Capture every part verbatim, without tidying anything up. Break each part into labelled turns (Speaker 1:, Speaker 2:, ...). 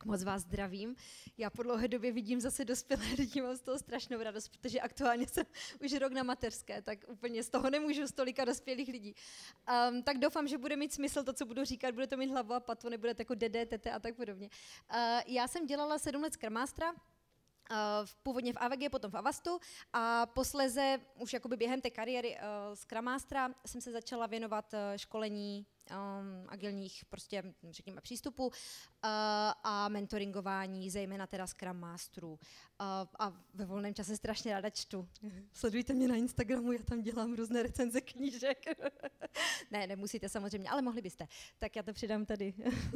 Speaker 1: Moc vás zdravím. Já po dlouhé době vidím zase dospělé lidi, mám z toho strašnou radost, protože aktuálně jsem už rok na mateřské, tak úplně z toho nemůžu z tolika dospělých lidí. Um, tak doufám, že bude mít smysl to, co budu říkat, bude to mít hlavu a patu, nebude jako dede, tete a tak podobně. Uh, já jsem dělala sedm let Scrum Mastera, Uh, původně v A V G, potom v Avastu a posléze už jakoby během té kariéry uh, Scrum Mastera jsem se začala věnovat uh, školení um, agilních prostě, řekněme, přístupů uh, a mentoringování, zejména teda Scrum Masterů. Uh, a ve volném čase strašně ráda čtu. Sledujte mě na Instagramu, já tam dělám různé recenze knížek. Ne, nemusíte samozřejmě, ale mohli byste. Tak já to přidám tady.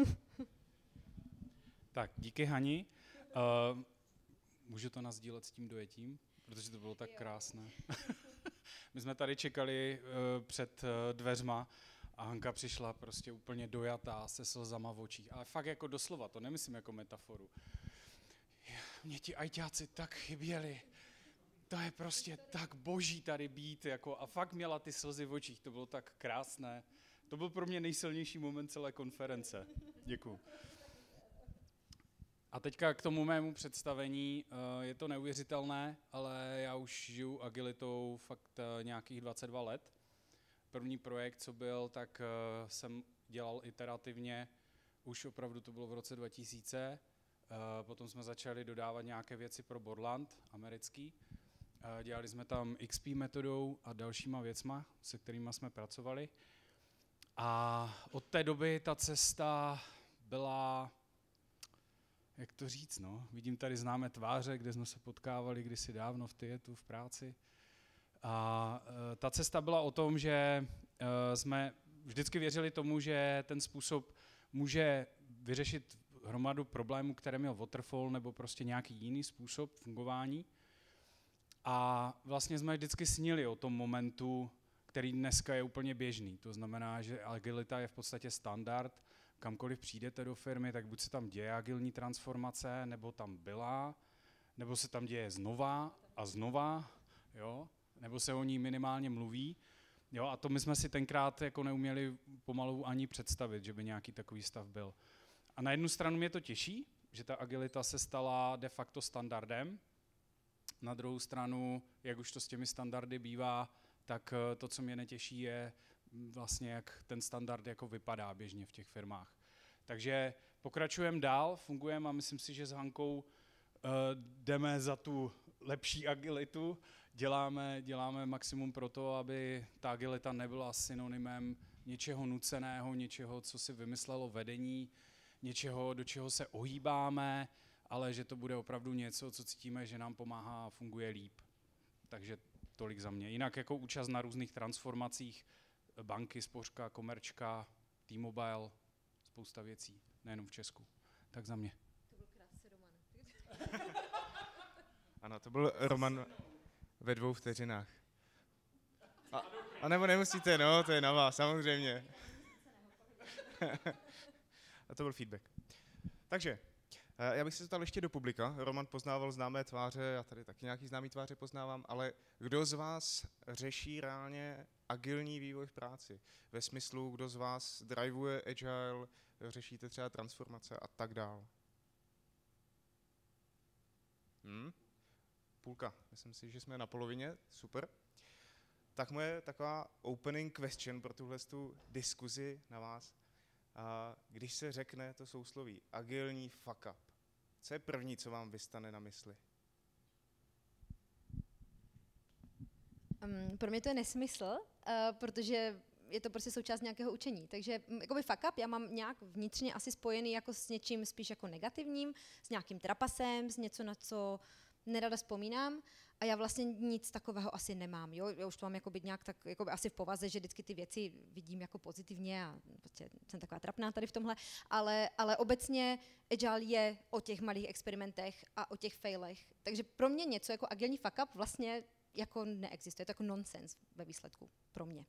Speaker 2: Tak, díky Hani. Uh, Můžu to nasdílet s tím dojetím, protože to bylo tak krásné. My jsme tady čekali uh, před uh, dveřma a Hanka přišla prostě úplně dojatá se slzama v očích. Ale fakt jako doslova, to nemyslím jako metaforu. Mě ti ajťáci tak chyběli. To je prostě tak boží tady být. Jako, a fakt měla ty slzy v očích, to bylo tak krásné. To byl pro mě nejsilnější moment celé konference. Děkuju. A teďka k tomu mému představení, je to neuvěřitelné, ale já už žiju agilitou fakt nějakých dvacet dva let. První projekt, co byl, tak jsem dělal iterativně, už opravdu to bylo v roce dva tisíce, potom jsme začali dodávat nějaké věci pro Borland, americký. Dělali jsme tam X P metodou a dalšíma věcma, se kterými jsme pracovali. A od té doby ta cesta byla... Jak to říct, no? Vidím tady známé tváře, kde jsme se potkávali kdysi dávno v Tietu, v práci. A e, ta cesta byla o tom, že e, jsme vždycky věřili tomu, že ten způsob může vyřešit hromadu problémů, které měl Waterfall, nebo prostě nějaký jiný způsob fungování. A vlastně jsme vždycky snili o tom momentu, který dneska je úplně běžný. To znamená, že agilita je v podstatě standard. Kamkoliv přijdete do firmy, tak buď se tam děje agilní transformace, nebo tam byla, nebo se tam děje znova a znova, jo? Nebo se o ní minimálně mluví. Jo? A to my jsme si tenkrát jako neuměli pomalu ani představit, že by nějaký takový stav byl. A na jednu stranu mě to těší, že ta agilita se stala de facto standardem. Na druhou stranu, jak už to s těmi standardy bývá, tak to, co mě netěší, je vlastně, jak ten standard jako vypadá běžně v těch firmách. Takže pokračujeme dál, fungujeme a myslím si, že s Hankou uh, jdeme za tu lepší agilitu, děláme, děláme maximum pro to, aby ta agilita nebyla synonymem něčeho nuceného, něčeho, co si vymyslelo vedení, něčeho, do čeho se ohýbáme, ale že to bude opravdu něco, co cítíme, že nám pomáhá a funguje líp. Takže tolik za mě. Jinak jako účast na různých transformacích, banky, spořka, komerčka, T-Mobile, spousta věcí, nejenom v Česku. Tak za mě.
Speaker 1: To byl krásný Roman.
Speaker 3: Ano, to byl Roman ve dvou vteřinách. A, a nebo nemusíte, no, to je na vás, samozřejmě. A to byl feedback. Takže, já bych se zeptal ještě do publika. Roman poznával známé tváře, já tady taky nějaký známý tváře poznávám, ale kdo z vás řeší reálně agilní vývoj v práci? Ve smyslu, kdo z vás drivuje agile, řešíte třeba transformace a tak dál? Hmm? Půlka. Myslím si, že jsme na polovině. Super. Tak moje taková opening question pro tuhle diskuzi na vás. A když se řekne to sousloví agilní fuck up, co je první, co vám vystane na mysli?
Speaker 1: Um, pro mě to je nesmysl, uh, protože je to prostě součást nějakého učení. Takže jakoby fuck up já mám nějak vnitřně asi spojený jako s něčím spíš jako negativním, s nějakým trapasem, s něco, na co nerada vzpomínám a já vlastně nic takového asi nemám. Jo? Já už to mám jakoby nějak tak, jakoby asi v povaze, že vždycky ty věci vidím jako pozitivně a prostě jsem taková trapná tady v tomhle, ale, ale obecně agile je o těch malých experimentech a o těch failech. Takže pro mě něco jako agilní fuck up vlastně jako neexistuje. Je to jako nonsense ve výsledku pro mě.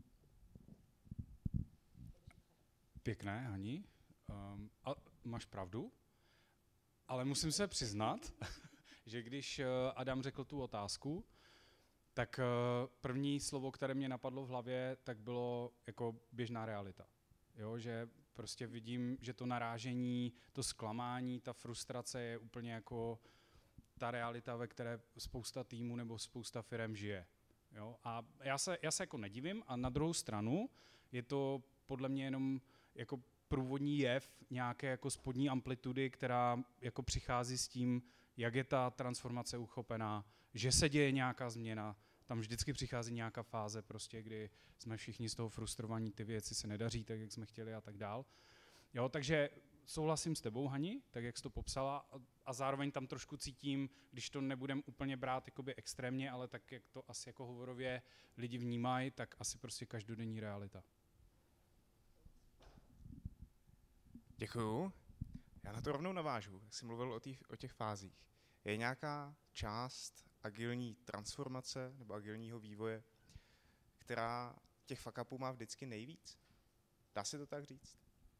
Speaker 2: Pěkné, Hani. Um, a máš pravdu, ale musím se přiznat, že když Adam řekl tu otázku, tak první slovo, které mě napadlo v hlavě, tak bylo jako běžná realita. Jo, že prostě vidím, že to narážení, to zklamání, ta frustrace je úplně jako ta realita, ve které spousta týmů nebo spousta firem žije. Jo? A já se, já se jako nedivím a na druhou stranu je to podle mě jenom jako průvodní jev nějaké jako spodní amplitudy, která jako přichází s tím, jak je ta transformace uchopená, že se děje nějaká změna, tam vždycky přichází nějaká fáze, prostě, kdy jsme všichni z toho frustrovaní, ty věci se nedaří tak, jak jsme chtěli a tak dál. Jo, takže souhlasím s tebou, Hani, tak jak jsi to popsala, a zároveň tam trošku cítím, když to nebudem úplně brát jakoby extrémně, ale tak, jak to asi jako hovorově lidi vnímají, tak asi prostě každodenní realita.
Speaker 3: Děkuju. Já na to rovnou navážu, jak jsi mluvil o, tý, o těch fázích. Je nějaká část agilní transformace nebo agilního vývoje, která těch fuck-upů má vždycky nejvíc? Dá se to tak říct?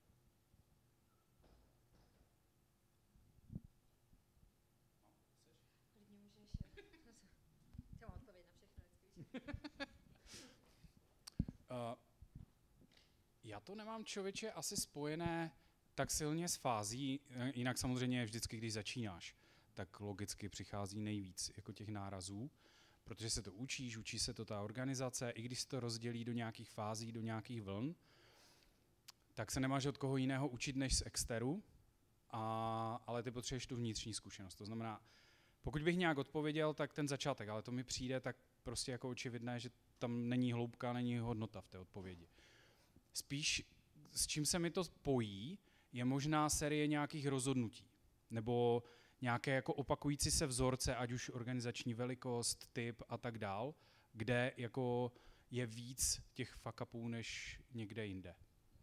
Speaker 2: Uh, já to nemám, člověče, asi spojené tak silně s fází, jinak samozřejmě vždycky, když začínáš, tak logicky přichází nejvíc jako těch nárazů, protože se to učíš, učí se to ta organizace, i když se to rozdělí do nějakých fází, do nějakých vln, tak se nemáš od koho jiného učit než z exteru, a, ale ty potřebuješ tu vnitřní zkušenost. To znamená, pokud bych nějak odpověděl, tak ten začátek, ale to mi přijde tak prostě jako očividné, že tam není hloubka, není hodnota v té odpovědi. Spíš s čím se mi to pojí, je možná série nějakých rozhodnutí, nebo nějaké jako opakující se vzorce, ať už organizační velikost, typ a tak dál, kde jako je víc těch fuck-upů než někde jinde.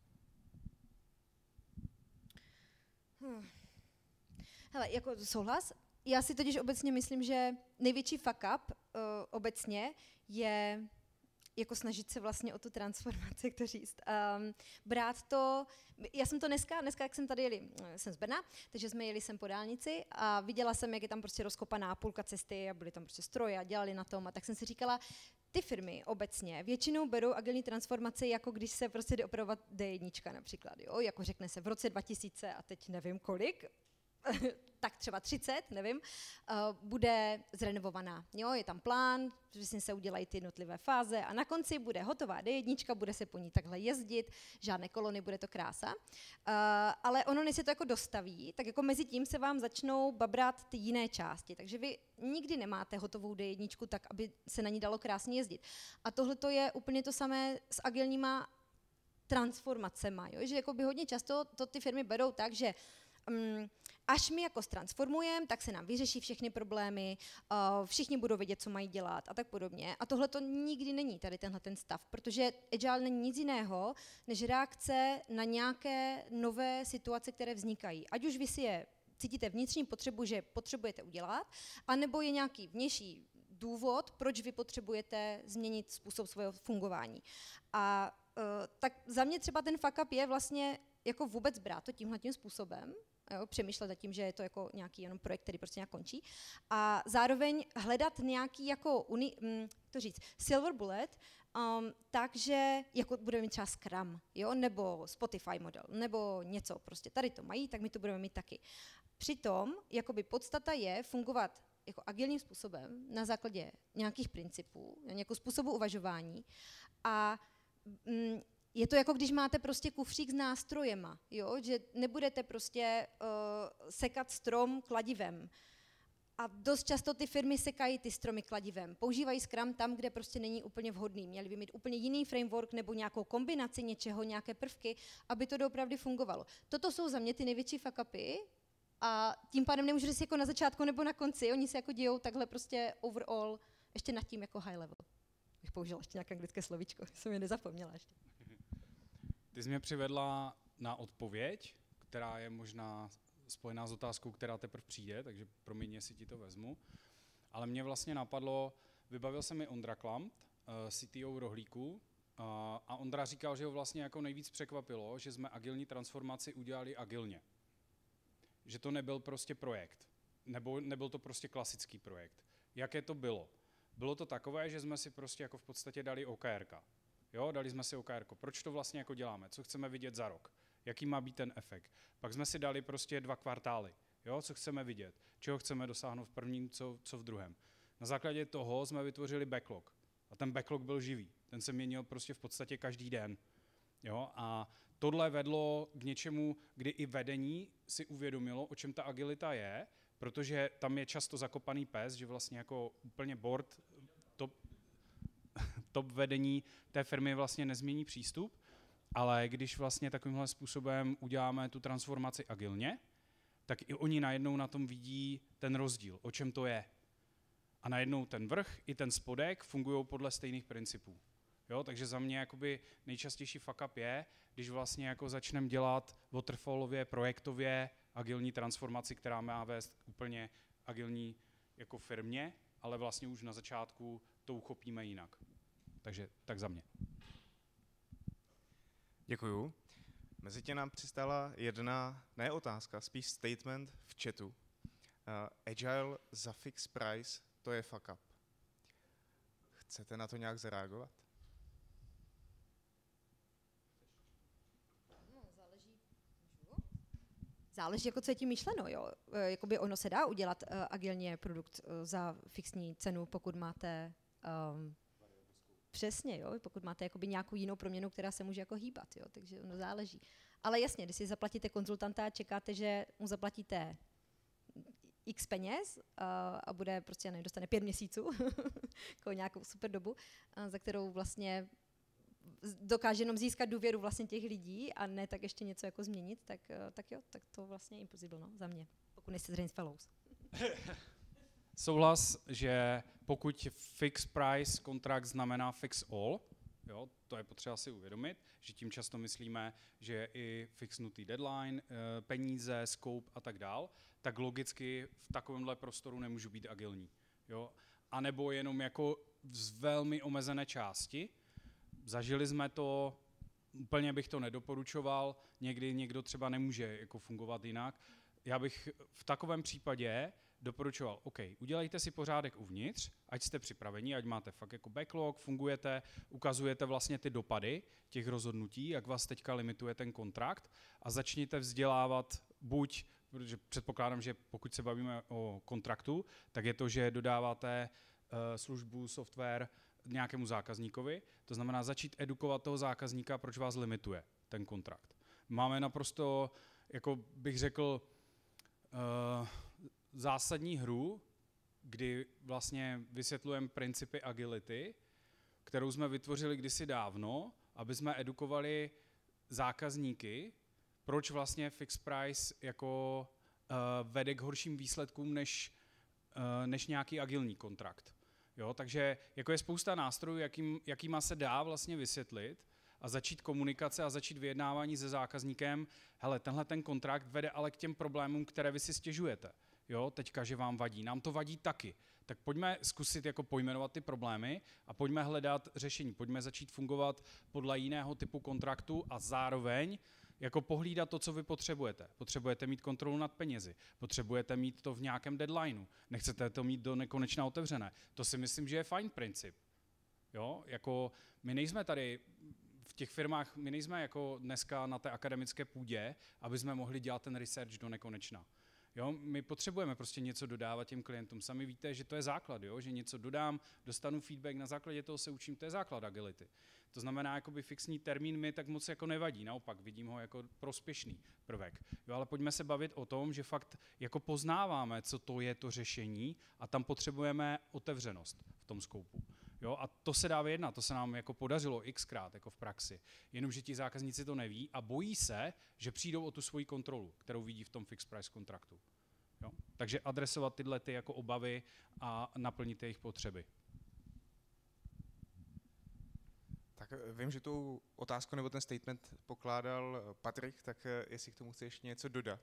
Speaker 1: Hmm. Hele, jako souhlas. Já si totiž obecně myslím, že největší fuck-up uh, obecně je jako snažit se vlastně o tu transformaci, jak to říct. Um, brát to, já jsem to dneska, dneska jak jsem tady jeli, jsem z Brna, takže jsme jeli sem po dálnici a viděla jsem, jak je tam prostě rozkopaná půlka cesty a byly tam prostě stroje a dělali na tom a tak jsem si říkala, ty firmy obecně většinou berou agilní transformaci, jako když se prostě jde opravovat D jedna například, jo, jako řekne se v roce dva tisíce a teď nevím kolik, tak třeba třicet, nevím, uh, bude zrenovovaná. Jo, je tam plán, že se udělají ty jednotlivé fáze a na konci bude hotová D jedna, bude se po ní takhle jezdit, žádné kolony, bude to krása. Uh, ale ono, než se to jako dostaví, tak jako mezi tím se vám začnou babrat ty jiné části. Takže vy nikdy nemáte hotovou D jedna tak, aby se na ní dalo krásně jezdit. A tohle to je úplně to samé s agilníma transformacema, jo? Že jako by hodně často to ty firmy berou tak, že um, až my jako transformujeme, tak se nám vyřeší všechny problémy, uh, všichni budou vědět, co mají dělat a tak podobně. A tohle to nikdy není tady tenhle ten stav, protože Agile není nic jiného, než reakce na nějaké nové situace, které vznikají. Ať už vy si je cítíte vnitřní potřebu, že potřebujete udělat, anebo je nějaký vnější důvod, proč vy potřebujete změnit způsob svého fungování. A uh, tak za mě třeba ten fuck up je vlastně jako vůbec brát to tímhletím způsobem, jo, přemýšlet nad tím, že je to jako nějaký jenom projekt, který prostě nějak končí. A zároveň hledat nějaký jako, uni, hm, to říct, silver bullet, um, takže jako budeme mít třeba Scrum, jo, nebo Spotify model, nebo něco, prostě tady to mají, tak my to budeme mít taky. Přitom, jakoby podstata je fungovat jako agilním způsobem na základě nějakých principů, nějakého způsobu uvažování a hm, je to jako když máte prostě kufřík s nástrojema, jo? Že nebudete prostě uh, sekat strom kladivem. A dost často ty firmy sekají ty stromy kladivem. Používají Scrum tam, kde prostě není úplně vhodný. Měli by mít úplně jiný framework nebo nějakou kombinaci něčeho, nějaké prvky, aby to doopravdy fungovalo. Toto jsou za mě ty největší fuck-upy a tím pádem nemůžu říct jako na začátku nebo na konci. Oni se jako dějou takhle prostě overall, ještě nad tím jako high level. Bych použila ještě nějaké anglické slovíčko, jsem je nezapomněla ještě.
Speaker 2: Ty jsi mě přivedla na odpověď, která je možná spojená s otázkou, která teprve přijde, takže promiň, jestli ti to vezmu. Ale mě vlastně napadlo, vybavil se mi Ondra Klamt, C T O Rohlíku, a Ondra říkal, že ho vlastně jako nejvíc překvapilo, že jsme agilní transformaci udělali agilně. Že to nebyl prostě projekt, nebo nebyl to prostě klasický projekt. Jaké to bylo? Bylo to takové, že jsme si prostě jako v podstatě dali O K R ka. Jo, dali jsme si O K R ko. Proč to vlastně jako děláme? Co chceme vidět za rok? jaký má být ten efekt. Pak jsme si dali prostě dva kvartály, jo, co chceme vidět, čeho chceme dosáhnout v prvním, co, co v druhém. Na základě toho jsme vytvořili backlog. A ten backlog byl živý. Ten se měnil prostě v podstatě každý den. Jo? A tohle vedlo k něčemu, kdy i vedení si uvědomilo, o čem ta agilita je, protože tam je často zakopaný pes, že vlastně jako úplně board, top, top vedení té firmy vlastně nezmění přístup, ale když vlastně takovýmhle způsobem uděláme tu transformaci agilně, tak i oni najednou na tom vidí ten rozdíl, o čem to je. A najednou ten vrch i ten spodek fungují podle stejných principů. Jo, takže za mě jakoby nejčastější fuck up je, když vlastně jako začneme dělat waterfallově, projektově agilní transformaci, která má vést k úplně agilní jako firmě, ale vlastně už na začátku to uchopíme jinak. Takže tak za mě.
Speaker 3: Děkuju. Mezitím nám přistála jedna, ne otázka, spíš statement v chatu. Uh, agile za fixed price, to je fuck up. Chcete na to nějak zareagovat?
Speaker 1: No, záleží. Záleží, jako co je tím myšleno, jo. E, jakoby ono se dá udělat uh, agilně produkt uh, za fixní cenu, pokud máte um, přesně, jo, pokud máte jakoby nějakou jinou proměnu, která se může jako hýbat, jo, takže ono záleží. Ale jasně, když si zaplatíte konzultanta a čekáte, že mu zaplatíte x peněz uh, a bude prostě, nevím, dostane pět měsíců, jako nějakou super dobu, uh, za kterou vlastně dokáže jenom získat důvěru vlastně těch lidí a ne tak ještě něco jako změnit, tak, uh, tak jo, tak to vlastně je impossible, no, za mě, pokud nejste z Rains Fellows.
Speaker 2: Souhlas, že pokud fixed price kontrakt znamená fix all, jo, to je potřeba si uvědomit, že tím často myslíme, že je i fixnutý deadline, peníze, scope a tak dál, tak logicky v takovémhle prostoru nemůžu být agilní. Jo? A nebo jenom jako z velmi omezené části. Zažili jsme to, úplně bych to nedoporučoval, někdy někdo třeba nemůže jako fungovat jinak. Já bych v takovém případě doporučoval, OK, udělejte si pořádek uvnitř, ať jste připraveni, ať máte fakt jako backlog, fungujete, ukazujete vlastně ty dopady těch rozhodnutí, jak vás teďka limituje ten kontrakt a začněte vzdělávat buď, protože předpokládám, že pokud se bavíme o kontraktu, tak je to, že dodáváte uh, službu, software nějakému zákazníkovi, to znamená začít edukovat toho zákazníka, proč vás limituje ten kontrakt. Máme naprosto, jako bych řekl, uh, zásadní hru, kdy vlastně vysvětlujeme principy agility, kterou jsme vytvořili kdysi dávno, aby jsme edukovali zákazníky, proč vlastně fixed price jako uh, vede k horším výsledkům než, uh, než nějaký agilní kontrakt. Jo, takže jako je spousta nástrojů, jakým, jakýma se dá vlastně vysvětlit a začít komunikace a začít vyjednávání se zákazníkem. Hele, tenhle ten kontrakt vede ale k těm problémům, které vy si stěžujete. Jo, teďka, že vám vadí. Nám to vadí taky. Tak pojďme zkusit jako pojmenovat ty problémy a pojďme hledat řešení. Pojďme začít fungovat podle jiného typu kontraktu a zároveň jako pohlídat to, co vy potřebujete. Potřebujete mít kontrolu nad penězi, potřebujete mít to v nějakém deadlineu, nechcete to mít do nekonečna otevřené. To si myslím, že je fajn princip. Jo, jako my nejsme tady v těch firmách, my nejsme jako dneska na té akademické půdě, aby jsme mohli dělat ten research do nekonečna. Jo, my potřebujeme prostě něco dodávat těm klientům. Sami víte, že to je základ, jo? Že něco dodám, dostanu feedback, na základě toho se učím, to je základ agility. To znamená, jakoby fixní termín mi tak moc jako nevadí, naopak vidím ho jako prospěšný prvek. Jo, ale pojďme se bavit o tom, že fakt jako poznáváme, co to je to řešení a tam potřebujeme otevřenost v tom skoupu. Jo, a to se dá vyjednat, to se nám jako podařilo xkrát jako v praxi. Jenomže ti zákazníci to neví a bojí se, že přijdou o tu svoji kontrolu, kterou vidí v tom fixed price kontraktu. Jo? Takže adresovat tyhle ty jako obavy a naplnit jejich potřeby.
Speaker 3: Tak vím, že tu otázku nebo ten statement pokládal Patrik, tak jestli k tomu chce ještě něco dodat.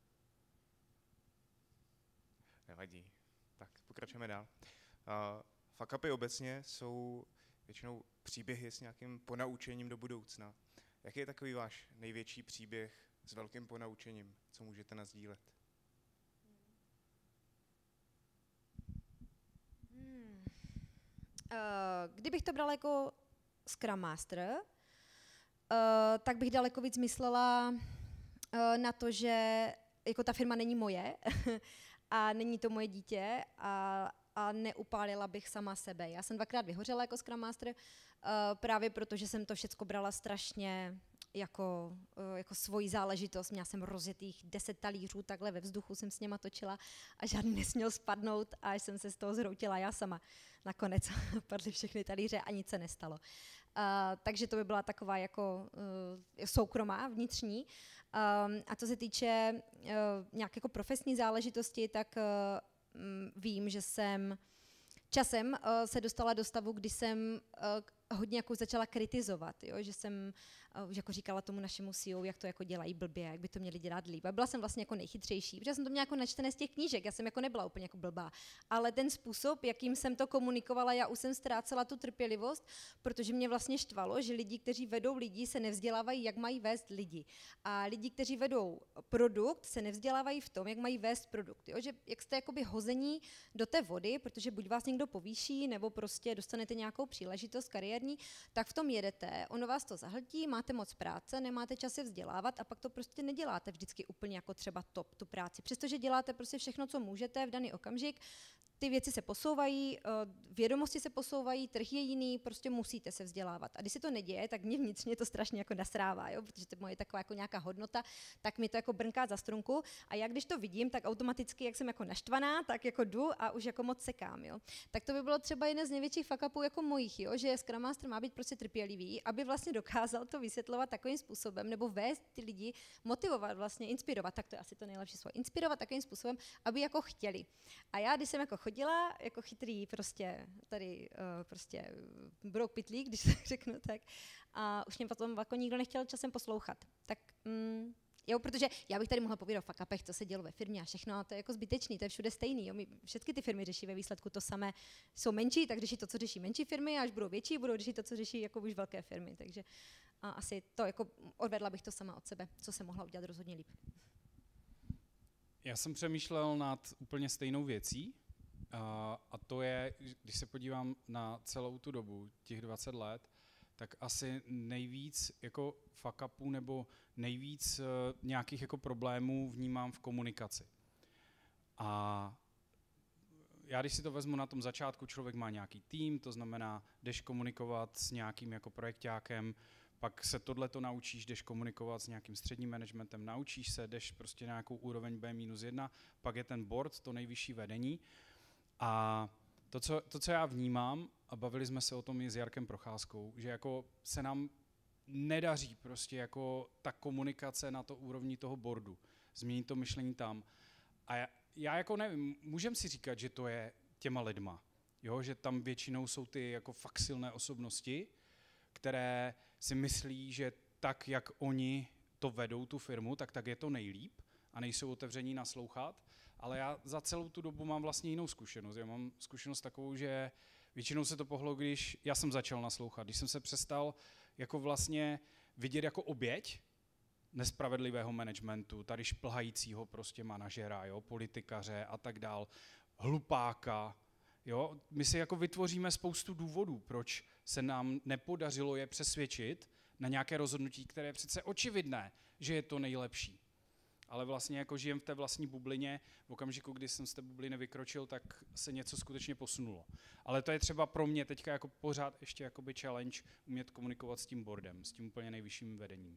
Speaker 3: Nevadí. Tak pokračujeme dál. Uh, fuck upy obecně jsou většinou příběhy s nějakým ponaučením do budoucna. Jaký je takový váš největší příběh s velkým ponaučením? Co můžete nasdílet?
Speaker 1: Hmm. Uh, kdybych to bral jako Scrum Master, tak bych daleko víc myslela uh, na to, že jako ta firma není moje a není to moje dítě a, a neupálila bych sama sebe. Já jsem dvakrát vyhořela jako Scrum Master, uh, právě proto, že jsem to všecko brala strašně jako, uh, jako svoji záležitost. Měla jsem rozjetých deset talířů, takhle ve vzduchu jsem s něma točila a žádný nesměl spadnout, až jsem se z toho zhroutila já sama. Nakonec padly všechny talíře a nic se nestalo. Uh, takže to by byla taková jako uh, soukromá, vnitřní. Um, a co se týče uh, nějaké jako profesní záležitosti, tak uh, m, vím, že jsem časem uh, se dostala do stavu, kdy jsem uh, hodně jako začala kritizovat, jo? Že jsem uh, jako říkala tomu našemu C E O, jak to jako dělají blbě, jak by to měli dělat líp. A byla jsem vlastně jako nejchytřejší, protože jsem to měla jako načtené z těch knížek, já jsem jako nebyla úplně jako blbá. Ale ten způsob, jakým jsem to komunikovala, já už jsem ztrácela tu trpělivost, protože mě vlastně štvalo, že lidi, kteří vedou lidi, se nevzdělávají, jak mají vést lidi. A lidi, kteří vedou produkt, se nevzdělávají v tom, jak mají vést produkt. Jo? Že jak jste jakoby hození do té vody, protože buď vás někdo povýší, nebo prostě dostanete nějakou příležitost kariérní, tak v tom jedete, ono vás to zahltí, máte moc práce, nemáte čas se vzdělávat a pak to prostě neděláte vždycky úplně jako třeba top, tu práci. Přestože děláte prostě všechno, co můžete v daný okamžik, ty věci se posouvají, vědomosti se posouvají, trh je jiný, prostě musíte se vzdělávat. A když se to neděje, tak mě vnitřně to strašně jako nasrává, jo? Protože to je moje taková jako nějaká hodnota, tak mi to jako brnká za strunku. A já když to vidím, tak automaticky, jak jsem jako naštvaná, tak jako jdu a už jako moc sekám. Jo? Tak to by bylo třeba jeden z největších fuck upů jako mojich, jo? Že Scrum Master má být prostě trpělivý, aby vlastně dokázal to vysvětlovat takovým způsobem, nebo vést ty lidi, motivovat, vlastně inspirovat, tak to je asi to nejlepší slovo, inspirovat takovým způsobem, aby jako chtěli. A já, když jsem jako chodila jako chytrý prostě tady uh, prostě brouk pitlík, když to řeknu tak, a už mě potom jako nikdo nechtěl časem poslouchat. Tak mm, jo, protože já bych tady mohla povídat o fuck upech, co se dělo ve firmě a všechno, a to je jako zbytečný, to je všude stejný. Jo. My, všechny ty firmy řeší ve výsledku to samé, jsou menší, tak řeší to, co řeší menší firmy, a až budou větší, budou řešit to, co řeší jako už velké firmy. Takže a asi to jako odvedla bych to sama od sebe, co jsem mohla udělat rozhodně líp.
Speaker 2: Já jsem přemýšlel nad úplně stejnou věcí, a to je, když se podívám na celou tu dobu, těch dvacet let, tak asi nejvíc jako fuck upů nebo nejvíc nějakých jako problémů vnímám v komunikaci. A já když si to vezmu na tom začátku, člověk má nějaký tým, to znamená, jdeš komunikovat s nějakým jako projekťákem, pak se tohleto naučíš, jdeš komunikovat s nějakým středním managementem, naučíš se, jdeš prostě na nějakou úroveň bé minus jedna, pak je ten board, to nejvyšší vedení. A to co, to, co já vnímám, a bavili jsme se o tom i s Jarkem Procházkou, že jako se nám nedaří prostě jako ta komunikace na to úrovni toho boardu, změnit to myšlení tam. A já, já jako nevím, můžeme si říkat, že to je těma lidma, jo? Že tam většinou jsou ty jako fakt silné osobnosti, které si myslí, že tak, jak oni to vedou, tu firmu, tak tak je to nejlíp a nejsou otevření naslouchat. Ale já za celou tu dobu mám vlastně jinou zkušenost. Já mám zkušenost takovou, že většinou se to pohlo, když já jsem začal naslouchat, když jsem se přestal jako vlastně vidět jako oběť nespravedlivého managementu, tady šplhajícího prostě manažera, jo, politikaře a tak dál, hlupáka. Jo. My si jako vytvoříme spoustu důvodů, proč se nám nepodařilo je přesvědčit na nějaké rozhodnutí, které je přece očividné, že je to nejlepší. Ale vlastně jako žijem v té vlastní bublině, v okamžiku, kdy jsem z té bubliny vykročil, tak se něco skutečně posunulo. Ale to je třeba pro mě teďka jako pořád ještě jakoby challenge umět komunikovat s tím boardem, s tím úplně nejvyšším vedením.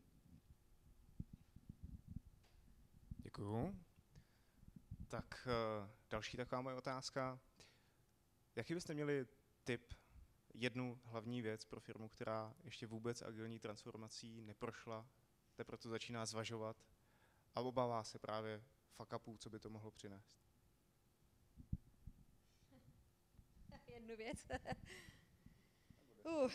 Speaker 3: Děkuju. Tak uh, další taková moje otázka. Jaký byste měli tip, jednu hlavní věc pro firmu, která ještě vůbec agilní transformací neprošla, teprve to začíná zvažovat a obává se právě fuck upů, co by to mohlo přinést?
Speaker 1: Jednu věc. uh.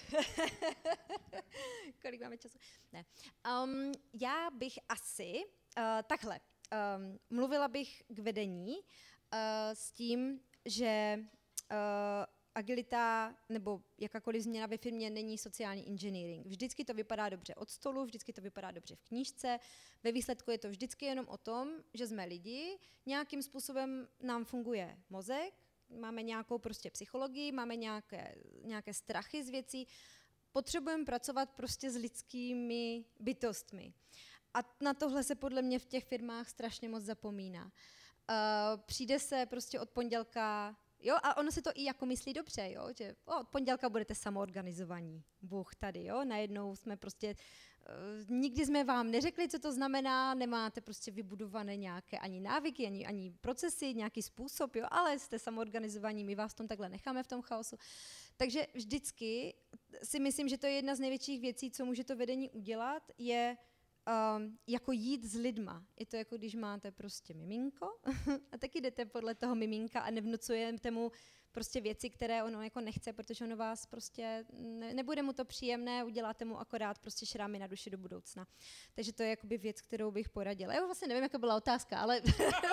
Speaker 1: Kolik máme času? Ne. Um, já bych asi uh, takhle. Um, mluvila bych k vedení uh, s tím, že uh, agilita nebo jakákoliv změna ve firmě není sociální engineering. Vždycky to vypadá dobře od stolu, vždycky to vypadá dobře v knížce. Ve výsledku je to vždycky jenom o tom, že jsme lidi, nějakým způsobem nám funguje mozek, máme nějakou prostě psychologii, máme nějaké, nějaké strachy z věcí, potřebujeme pracovat prostě s lidskými bytostmi. A na tohle se podle mě v těch firmách strašně moc zapomíná. Uh, přijde se prostě od pondělka, jo, a ono se to i jako myslí dobře, jo, že o, od pondělka budete samoorganizovaní. Bůh tady, jo, najednou jsme prostě, uh, nikdy jsme vám neřekli, co to znamená, nemáte prostě vybudované nějaké ani návyky, ani, ani procesy, nějaký způsob, jo, ale jste samoorganizovaní, my vás v tom takhle necháme v tom chaosu. Takže vždycky si myslím, že to je jedna z největších věcí, co může to vedení udělat, je Um, jako jít s lidma. Je to jako když máte prostě miminko a taky jdete podle toho miminka a nevnucujete mu prostě věci, které ono jako nechce, protože ono vás prostě, ne, nebude mu to příjemné, uděláte mu akorát prostě šrámy na duši do budoucna. Takže to je jakoby věc, kterou bych poradila. Já vlastně nevím, jaká byla otázka, ale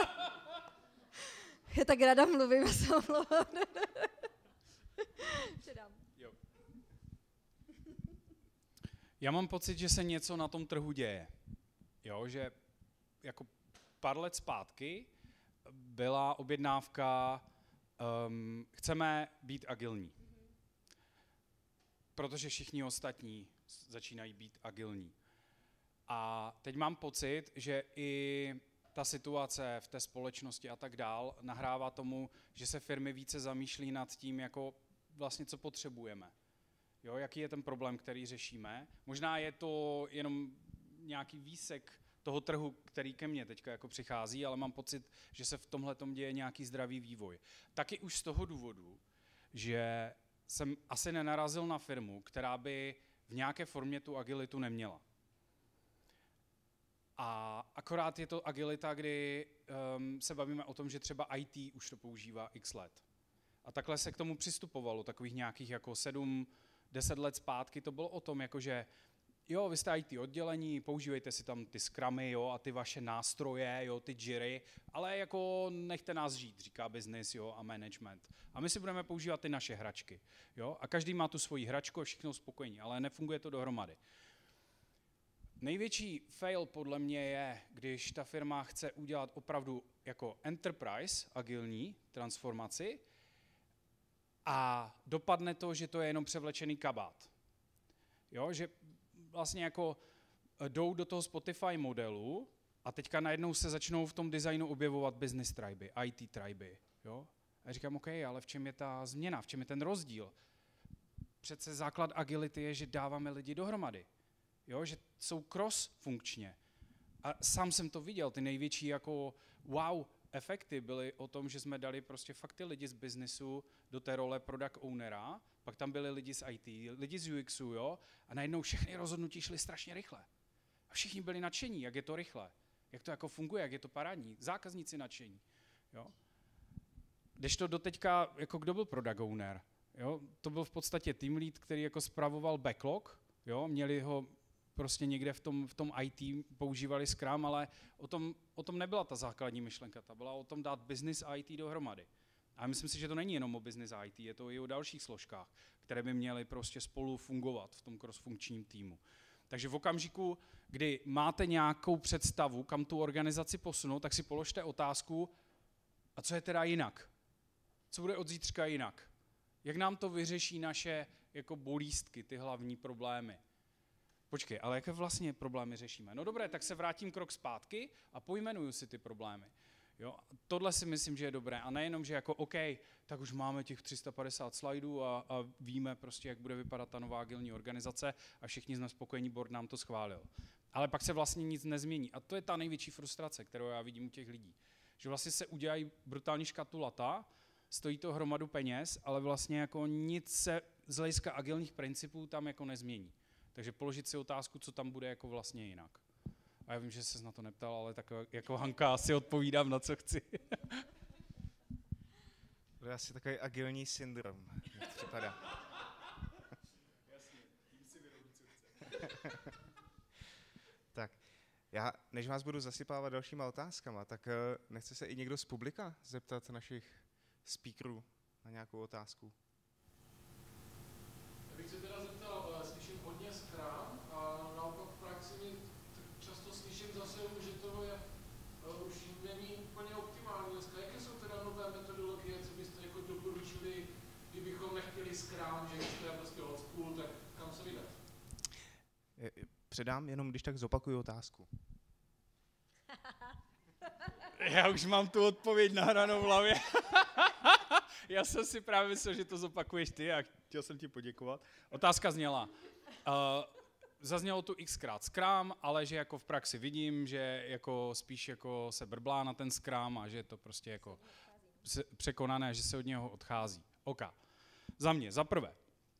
Speaker 1: já tak ráda mluvím, já se omlouvám. Předám.
Speaker 2: Já mám pocit, že se něco na tom trhu děje. Jo, že jako pár let zpátky byla objednávka, um, chceme být agilní. Protože všichni ostatní začínají být agilní. A teď mám pocit, že i ta situace v té společnosti a tak dál nahrává tomu, že se firmy více zamýšlí nad tím, jako vlastně co potřebujeme. Jo, jaký je ten problém, který řešíme. Možná je to jenom nějaký výsek toho trhu, který ke mně teďka jako přichází, ale mám pocit, že se v tomhletom děje nějaký zdravý vývoj. Taky už z toho důvodu, že jsem asi nenarazil na firmu, která by v nějaké formě tu agilitu neměla. A akorát je to agilita, kdy um, se bavíme o tom, že třeba í té už to používá x let. A takhle se k tomu přistupovalo, takových nějakých jako sedm, deset let zpátky to bylo o tom, jakože jo, vy jste í té oddělení, používejte si tam ty scrumy, jo, a ty vaše nástroje, jo, ty jiry, ale jako nechte nás žít, říká business, jo, a management. A my si budeme používat ty naše hračky, jo, a každý má tu svoji hračku a všichni spokojení, ale nefunguje to dohromady. Největší fail podle mě je, když ta firma chce udělat opravdu jako enterprise agilní transformaci a dopadne to, že to je jenom převlečený kabát. Jo, že vlastně jako jdou do toho Spotify modelu a teďka najednou se začnou v tom designu objevovat business triby, í té triby. Jo? A říkám, OK, ale v čem je ta změna, v čem je ten rozdíl? Přece základ agility je, že dáváme lidi dohromady. Jo? Že jsou cross-funkčně. A sám jsem to viděl, ty největší jako wow efekty byly o tom, že jsme dali prostě fakt ty lidi z biznesu do té role product ownera, pak tam byli lidi z í té, lidi z ú exu, jo, a najednou všechny rozhodnutí šly strašně rychle. A všichni byli nadšení, jak je to rychle, jak to jako funguje, jak je to parádní, zákazníci nadšení, jo. Kdežto doteďka, jako kdo byl product owner, jo, to byl v podstatě team lead, který jako spravoval backlog, jo, měli ho prostě někde v tom, v tom í té používali Scrum, ale o tom, o tom nebyla ta základní myšlenka, ta byla o tom dát business a í té dohromady. A myslím si, že to není jenom o business a í té, je to i o dalších složkách, které by měly prostě spolu fungovat v tom cross-funkčním týmu. Takže v okamžiku, kdy máte nějakou představu, kam tu organizaci posunout, tak si položte otázku, a co je teda jinak? Co bude od zítřka jinak? Jak nám to vyřeší naše jako bolístky, ty hlavní problémy? Počkej, ale jaké vlastně problémy řešíme? No dobré, tak se vrátím krok zpátky a pojmenuju si ty problémy. Jo, tohle si myslím, že je dobré. A nejenom, že jako OK, tak už máme těch tři sta padesát slajdů a, a víme prostě, jak bude vypadat ta nová agilní organizace a všichni jsme spokojení, board nám to schválil. Ale pak se vlastně nic nezmění. A to je ta největší frustrace, kterou já vidím u těch lidí. Že vlastně se udělají brutální škatulata, stojí to hromadu peněz, ale vlastně jako nic se z hlediska agilních principů tam jako nezmění. Takže položit si otázku, co tam bude jako vlastně jinak. A já vím, že ses na to neptal, ale tak jako Hanka asi odpovídám, na co chci.
Speaker 3: To je asi takový agilní syndrom, mi to připadá.
Speaker 2: Jasně, tím si vyrobí, co chce.
Speaker 3: Tak, já, než vás budu zasypávat dalšíma otázkama, tak nechce se i někdo z publika zeptat našich speakerů na nějakou otázku?
Speaker 4: Já bych se teda zeptal, slyším hodně Scrum a naopak v praxi mi často slyším zase, že to je, už není úplně optimální dneska. Jaké jsou teda nové metodologie, co byste jako doporučili, kdybychom nechtěli Scrum, že když to je prostě old school, tak kam co vydat?
Speaker 3: Předám, jenom když tak zopakuju otázku.
Speaker 2: Já už mám tu odpověď nahranou v hlavě. Já jsem si právě myslel, že to zopakuješ ty a chtěl jsem ti poděkovat. Otázka zněla, uh, zaznělo tu xkrát Scrum, ale že jako v praxi vidím, že jako spíš jako se brblá na ten Scrum a že je to prostě jako překonané, že se od něho odchází. OK. Za mě, za prvé,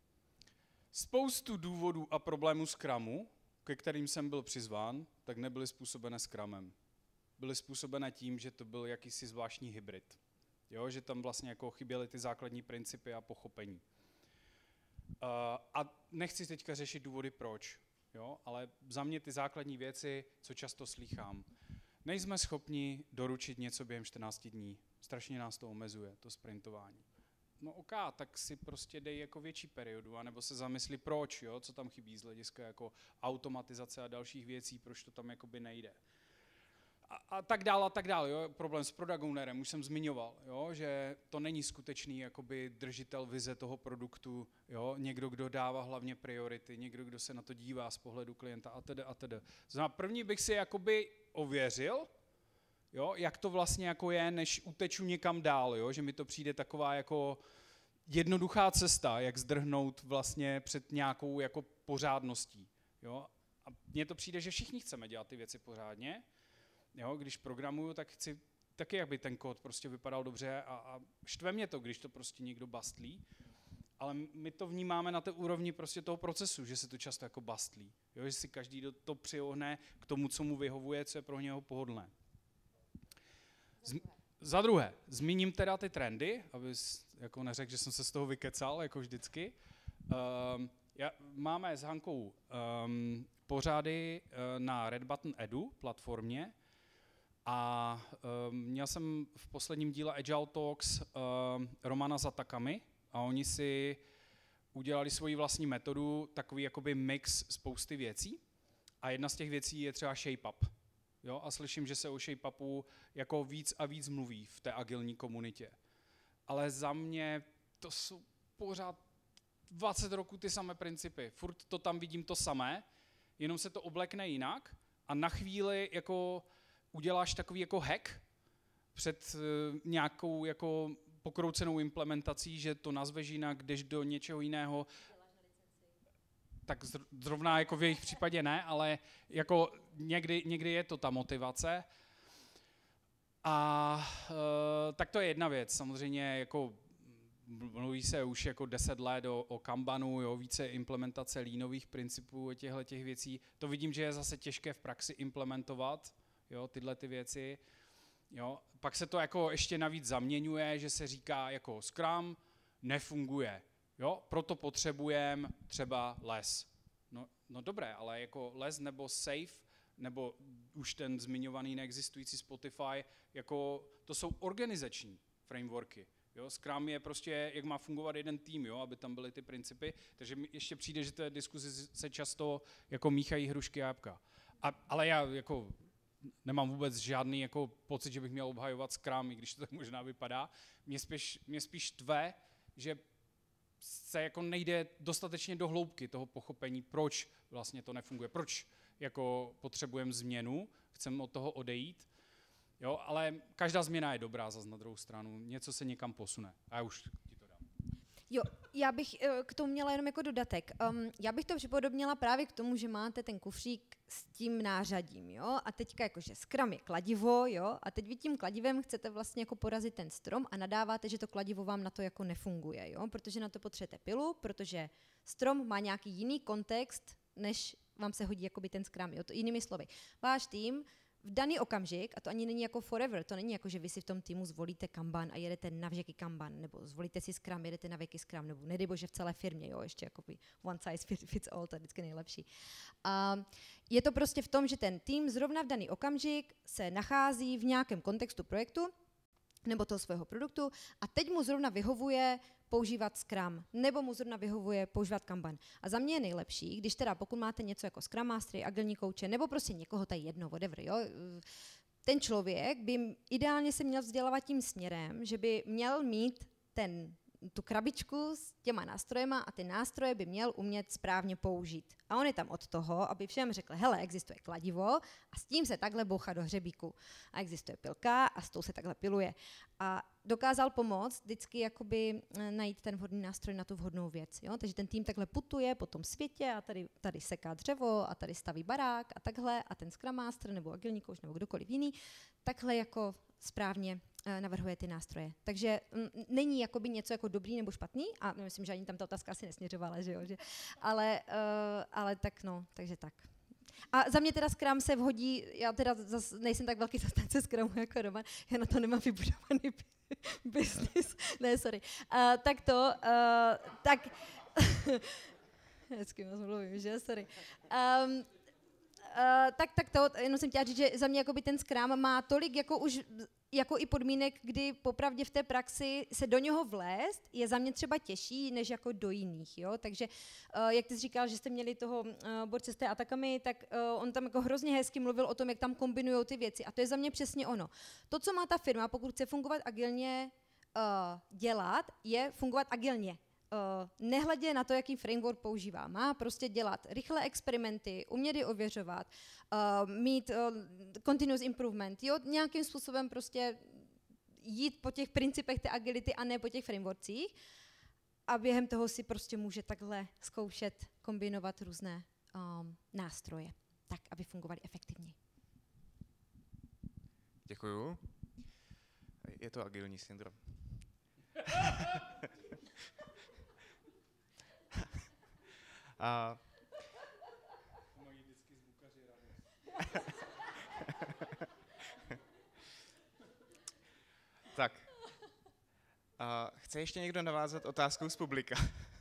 Speaker 2: spoustu důvodů a problémů Scrumu, ke kterým jsem byl přizván, tak nebyly způsobené Scrumem. Byly způsobené tím, že to byl jakýsi zvláštní hybrid. Jo, že tam vlastně jako chyběly ty základní principy a pochopení. Uh, a nechci teďka řešit důvody proč, jo, ale za mě ty základní věci, co často slýchám. Nejsme schopni doručit něco během čtrnácti dní. Strašně nás to omezuje, to sprintování. No ok, tak si prostě dej jako větší periodu, anebo se zamysli proč, jo, co tam chybí z hlediska jako automatizace a dalších věcí, proč to tam jakoby nejde. A, a tak dál a tak dál, jo, problém s product ownerem, už jsem zmiňoval, jo, že to není skutečný jakoby držitel vize toho produktu, jo, někdo, kdo dává hlavně priority, někdo, kdo se na to dívá z pohledu klienta a tedy a tedy. Znamená, první bych si jakoby ověřil, jo, jak to vlastně jako je, než uteču někam dál, jo, že mi to přijde taková jako jednoduchá cesta, jak zdrhnout vlastně před nějakou jako pořádností, jo. A mně to přijde, že všichni chceme dělat ty věci pořádně. Jo, když programuju, tak chci taky, aby ten kód prostě vypadal dobře a, a štve mě to, když to prostě někdo bastlí, ale my to vnímáme na té úrovni prostě toho procesu, že se to často jako bastlí, jo, že si každý to přiohne k tomu, co mu vyhovuje, co je pro něho pohodlné. Z, za druhé, zmíním teda ty trendy, aby jako neřekl, že jsem se z toho vykecal, jako vždycky. Um, já, máme s Hankou um, pořady uh, na Red Button Edu platformě, a uh, měl jsem v posledním díle Agile Talks uh, Romana Zatakami a oni si udělali svoji vlastní metodu, takový jakoby mix spousty věcí. A jedna z těch věcí je třeba shape-up. Jo? A slyším, že se o shape-upu jako víc a víc mluví v té agilní komunitě. Ale za mě to jsou pořád dvacet roků ty samé principy. Furt to tam vidím to samé, jenom se to oblekne jinak a na chvíli jako uděláš takový jako hack před uh, nějakou jako pokroucenou implementací, že to nazveš jinak, jdeš do něčeho jiného. Tak zrovna jako v jejich případě ne, ale jako někdy, někdy je to ta motivace. A uh, tak to je jedna věc. Samozřejmě jako mluví se už jako deset let o, o Kanbanu, jo, více implementace línových principů těchto těch věcí. To vidím, že je zase těžké v praxi implementovat. Jo, tyhle ty věci, jo. Pak se to jako ještě navíc zaměňuje, že se říká jako Scrum nefunguje, jo, proto potřebujeme třeba les. No, no dobré, ale jako les nebo Safe, nebo už ten zmiňovaný neexistující Spotify, jako to jsou organizační frameworky. Jo. Scrum je prostě, jak má fungovat jeden tým, jo, aby tam byly ty principy, takže mi ještě přijde, že té diskuzi se často jako míchají hrušky a jablka. A, ale já jako nemám vůbec žádný jako pocit, že bych měl obhajovat Scrum, i když to tak možná vypadá. Mě spíš, mě spíš tve, že se jako nejde dostatečně do hloubky toho pochopení, proč vlastně to nefunguje, proč jako potřebujeme změnu, chceme od toho odejít. Jo, ale každá změna je dobrá zas na druhou stranu, něco se někam posune. A já už ti to dám.
Speaker 1: Jo, já bych k tomu měla jenom jako dodatek. Um, já bych to připodobnila právě k tomu, že máte ten kufřík s tím nářadím, jo, a teďka jakože Scrum je kladivo, jo, a teď vy tím kladivem chcete vlastně jako porazit ten strom a nadáváte, že to kladivo vám na to jako nefunguje, jo, protože na to potřebujete pilu, protože strom má nějaký jiný kontext, než vám se hodí jakoby ten Scrum, jo, to jinými slovy. Váš tým v daný okamžik, a to ani není jako forever, to není jako, že vy si v tom týmu zvolíte Kanban a jedete na věky Kanban, nebo zvolíte si Scrum, jedete na věky Scrum, nebo nedej bože v celé firmě, jo, ještě jakoby one size fits all, to je vždycky nejlepší. A je to prostě v tom, že ten tým zrovna v daný okamžik se nachází v nějakém kontextu projektu, nebo toho svého produktu a teď mu zrovna vyhovuje používat Scrum, nebo mu zrovna vyhovuje používat Kanban. A za mě je nejlepší, když teda pokud máte něco jako Scrum Mastery, agilní kouče, nebo prostě někoho tady jedno, whatever, jo, ten člověk by ideálně se měl vzdělávat tím směrem, že by měl mít ten tu krabičku s těma nástrojema a ty nástroje by měl umět správně použít. A on je tam od toho, aby všem řekl, hele, existuje kladivo a s tím se takhle bouchá do hřebíku. A existuje pilka a s tou se takhle piluje. A dokázal pomoct vždycky jakoby najít ten vhodný nástroj na tu vhodnou věc. Jo? Takže ten tým takhle putuje po tom světě a tady, tady seká dřevo a tady staví barák a takhle a ten Scrum Master nebo agilní coach nebo kdokoliv jiný takhle jako správně navrhuje ty nástroje. Takže m, není jakoby něco jako dobrý nebo špatný, a myslím, že ani tam ta otázka asi nesměřovala, že jo, že, ale, uh, ale tak no, takže tak. A za mě teda Scrum se vhodí, já teda zas nejsem tak velký zastánce Scrumu jako Roman, já na to nemám vybudovaný business, ne, sorry. Uh, tak to, uh, tak, hezky moc mluvím, že, sorry. Um, Uh, tak, tak to, jenom jsem chtěla říct, že za mě jakoby ten Scrum má tolik jako už jako i podmínek, kdy popravdě v té praxi se do něho vlézt je za mě třeba těžší, než jako do jiných, jo, takže uh, jak ty jsi říkal, že jste měli toho uh, borce z té Atakami, tak uh, on tam jako hrozně hezky mluvil o tom, jak tam kombinujou ty věci a to je za mě přesně ono. To, co má ta firma, pokud chce fungovat agilně, uh, dělat, je fungovat agilně. Uh, nehledě na to, jaký framework používá. Má prostě dělat rychlé experimenty, umět je ověřovat, uh, mít uh, continuous improvement, jo, nějakým způsobem prostě jít po těch principech té agility a ne po těch frameworkcích a během toho si prostě může takhle zkoušet kombinovat různé um, nástroje, tak, aby fungovaly efektivně.
Speaker 3: Děkuju. Je to agilní syndrom. A tak. A chce ještě někdo navázat otázkou z publika?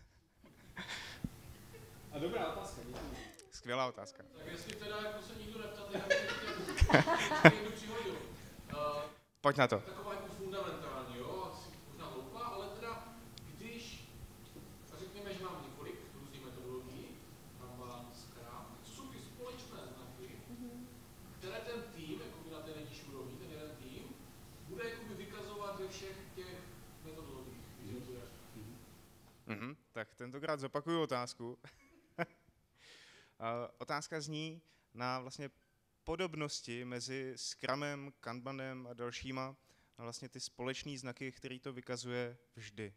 Speaker 2: A dobrá otázka, děkuji.
Speaker 3: Skvělá otázka.
Speaker 4: Tak jestli teda jako se nikdo neptal, tak já bych někdo přihodil. Uh,
Speaker 3: Pojď na to.
Speaker 4: Taková jako fundamentální, jo, asi možná hloupá, ale teda, když, a řekněme, že mám několik různých metodologií, Kanban, Scrum, co jsou ty společné znaky, které ten tým, jako na té nejnižší úrovni, ten jeden tým, bude jakoby vykazovat ve všech těch metodologiích.
Speaker 3: Mm-hmm. Tak tentokrát zopakuju otázku. Otázka zní na vlastně podobnosti mezi Scrumem, Kanbanem a dalšíma, a vlastně ty společné znaky, který to vykazuje vždy.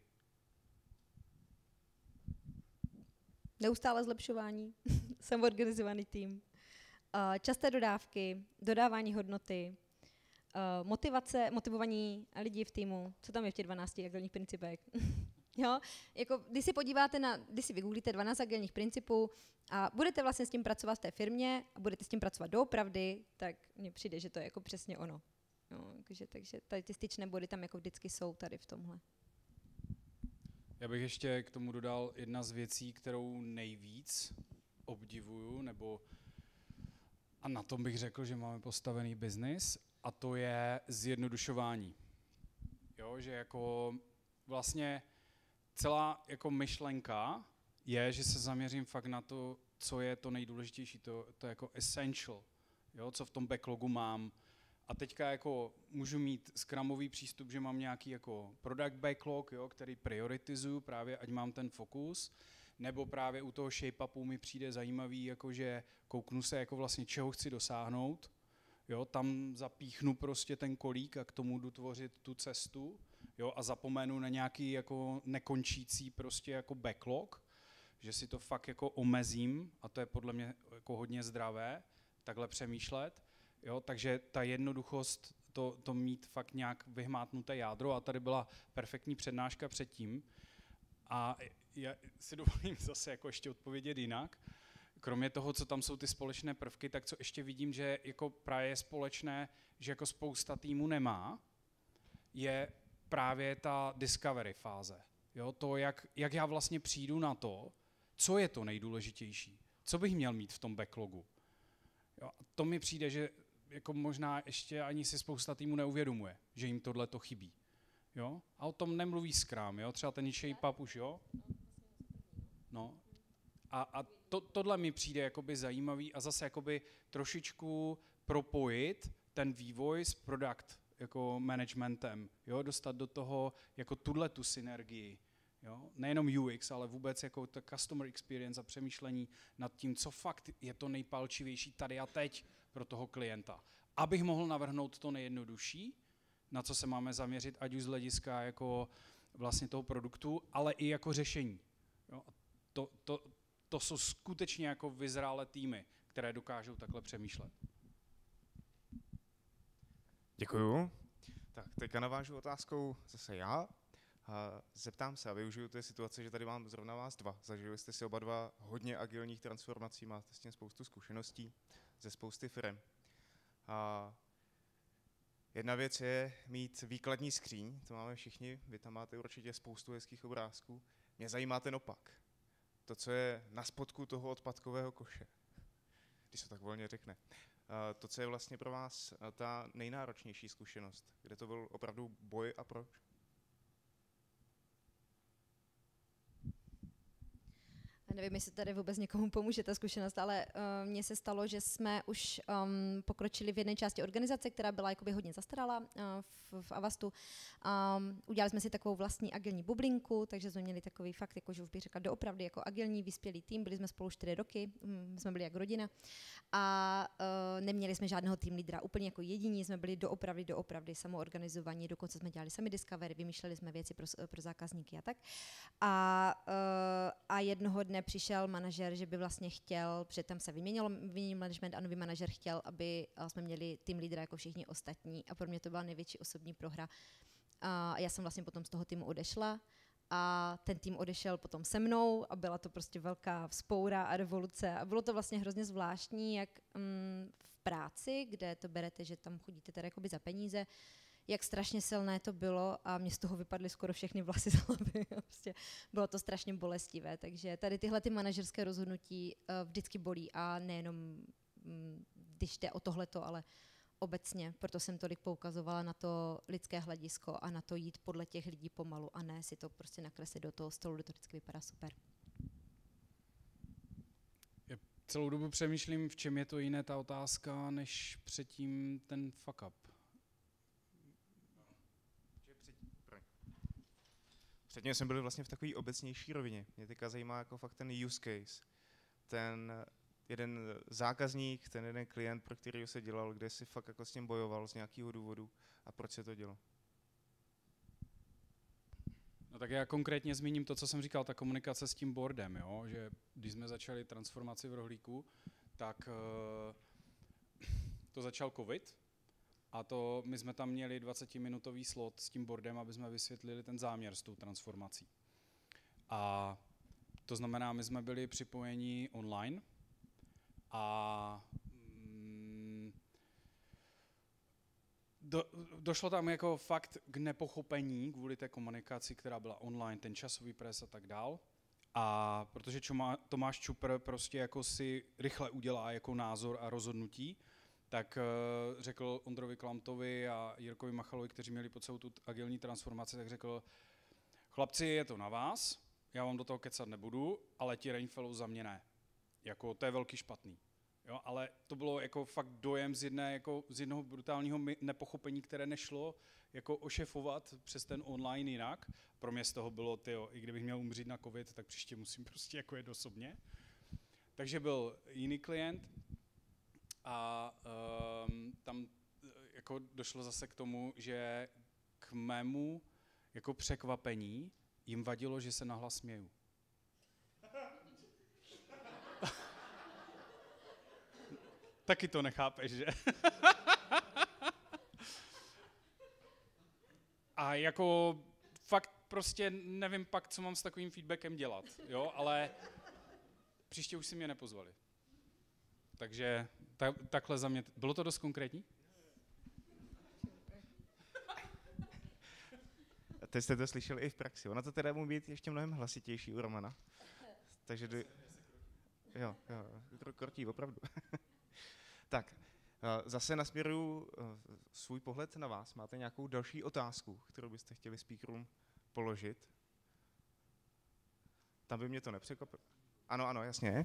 Speaker 1: Neustále zlepšování, samoorganizovaný tým, časté dodávky, dodávání hodnoty, motivace, motivovaní lidí v týmu, co tam je v těch dvanácti agilních principech. Jo, jako když si podíváte na, když si vygooglíte dvanáct agilních principů a budete vlastně s tím pracovat v té firmě a budete s tím pracovat doopravdy, tak mně přijde, že to je jako přesně ono. Jo, takže, takže tady ty styčné body tam jako vždycky jsou tady v tomhle.
Speaker 2: Já bych ještě k tomu dodal jedna z věcí, kterou nejvíc obdivuju, nebo a na tom bych řekl, že máme postavený biznis, a to je zjednodušování. Jo, že jako vlastně celá jako myšlenka je, že se zaměřím fakt na to, co je to nejdůležitější, to, to jako essential, jo, co v tom backlogu mám. A teďka jako můžu mít scrumový přístup, že mám nějaký jako product backlog, jo, který prioritizuju právě, ať mám ten fokus, nebo právě u toho shape-upu mi přijde zajímavý, jako že kouknu se jako vlastně čeho chci dosáhnout, jo, tam zapíchnu prostě ten kolík a k tomu jdu tvořit tu cestu, jo, a zapomenu na nějaký jako nekončící prostě jako backlog, že si to fakt jako omezím, a to je podle mě jako hodně zdravé, takhle přemýšlet, jo, takže ta jednoduchost, to, to mít fakt nějak vyhmátnuté jádro, a tady byla perfektní přednáška předtím, a já si dovolím zase jako ještě odpovědět jinak. Kromě toho, co tam jsou ty společné prvky, tak co ještě vidím, že jako právě je společné, že jako spousta týmů nemá, je právě ta discovery fáze. Jo, to, jak, jak já vlastně přijdu na to, co je to nejdůležitější, co bych měl mít v tom backlogu. Jo, a to mi přijde, že jako možná ještě ani si spousta týmů neuvědomuje, že jim tohle to chybí. Jo? A o tom nemluví Scrum, jo? Třeba ten shape-up už, jo? No. A, a to, tohle mi přijde jakoby zajímavý a zase jakoby trošičku propojit ten vývoj s product jako managementem, jo? Dostat do toho jako tuhle tu synergii, Jo? Nejenom U X, ale vůbec jako ta customer experience a přemýšlení nad tím, co fakt je to nejpalčivější tady a teď pro toho klienta. Abych mohl navrhnout to nejjednodušší, na co se máme zaměřit, ať už z hlediska jako vlastně toho produktu, ale i jako řešení. Jo? To, to, to jsou skutečně jako vyzrálé týmy, které dokážou takhle přemýšlet.
Speaker 3: Děkuju. Tak teďka navážu otázkou zase já. A zeptám se a využiju té situace, že tady mám zrovna vás dva. Zažili jste si oba dva hodně agilních transformací, máte s tím spoustu zkušeností ze spousty firem. A jedna věc je mít výkladní skříň, to máme všichni, vy tam máte určitě spoustu hezkých obrázků. Mě zajímá ten opak. To, co je na spodku toho odpadkového koše, když se tak volně řekne. To, co je vlastně pro vás ta nejnáročnější zkušenost, kde to byl opravdu boj a proč?
Speaker 1: Nevím, jestli tady vůbec někomu pomůže ta zkušenost, ale uh, mně se stalo, že jsme už um, pokročili v jedné části organizace, která byla jakoby hodně zastarala uh, v, v Avastu. Um, udělali jsme si takovou vlastní agilní bublinku, takže jsme měli takový fakt, jako, že už bych řekla doopravdy jako agilní, vyspělý tým, byli jsme spolu čtyři roky, um, jsme byli jak rodina a uh, neměli jsme žádného tým lídra, úplně jako jediní, jsme byli doopravdy, doopravdy samoorganizovaní, dokonce jsme dělali sami discovery, vymýšleli jsme věci pro, pro zákazníky a tak. A, uh, a jednoho dne přišel manažer, že by vlastně chtěl, protože tam se vyměnilo vyměnil management a nový manažer chtěl, aby jsme měli tým lídra jako všichni ostatní a pro mě to byla největší osobní prohra. A já jsem vlastně potom z toho týmu odešla a ten tým odešel potom se mnou a byla to prostě velká vzpoura a revoluce a bylo to vlastně hrozně zvláštní, jak mm, v práci, kde to berete, že tam chodíte teda jakoby za peníze, jak strašně silné to bylo a mě z toho vypadly skoro všechny vlasy z hlavy. Prostě bylo to strašně bolestivé, takže tady tyhle ty manažerské rozhodnutí uh, vždycky bolí a nejenom um, když jde o tohleto, ale obecně, proto jsem tolik poukazovala na to lidské hledisko a na to jít podle těch lidí pomalu a ne si to prostě nakreslit do toho stolu, kde to vždycky vypadá super.
Speaker 2: Já celou dobu přemýšlím, v čem je to jiné ta otázka, než předtím ten fuck up.
Speaker 3: Předtím jsme byli vlastně v takové obecnější rovině. Mě teďka zajímá jako fakt ten use case. Ten jeden zákazník, ten jeden klient, pro kterého se dělal, kde si fakt jako s tím bojoval z nějakého důvodu a proč se to dělo.
Speaker 2: No tak já konkrétně zmíním to, co jsem říkal, ta komunikace s tím boardem, jo? Že když jsme začali transformaci v Rohlíku, tak uh, to začal covid a to my jsme tam měli dvacetiminutový slot s tím boardem, aby jsme vysvětlili ten záměr s tou transformací. A to znamená, my jsme byli připojeni online a mm, do, došlo tam jako fakt k nepochopení kvůli té komunikaci, která byla online, ten časový pres a tak dál. A protože Čoma, Tomáš Čupr prostě jako si rychle udělá jako názor a rozhodnutí, tak uh, řekl Ondrovi Klamtovi a Jirkovi Machalovi, kteří měli pod celou tu agilní transformaci, tak řekl, chlapci, je to na vás, já vám do toho kecat nebudu, ale ti Rainfellow za mě ne. Jako, to je velký špatný. Jo, ale to bylo jako fakt dojem z, jedné, jako, z jednoho brutálního nepochopení, které nešlo jako ošefovat přes ten online jinak. Pro mě z toho bylo, tyjo, i kdybych měl umřít na covid, tak příště musím prostě jako jet osobně. Takže byl jiný klient a um, tam jako došlo zase k tomu, že k mému jako překvapení jim vadilo, že se nahlas směju. Taky to nechápeš, že? A jako fakt prostě nevím pak, co mám s takovým feedbackem dělat, jo, ale příště už si mě nepozvali. Takže ta, takhle za mě, bylo to dost konkrétní?
Speaker 3: Teď jste to slyšeli i v praxi. Ono to teda může být ještě mnohem hlasitější u Romana. Takže do... jo, jo, krotí, opravdu. Tak, zase nasměruju svůj pohled na vás. Máte nějakou další otázku, kterou byste chtěli speakerům položit? Tam by mě to nepřekvapilo. Ano, ano, jasně.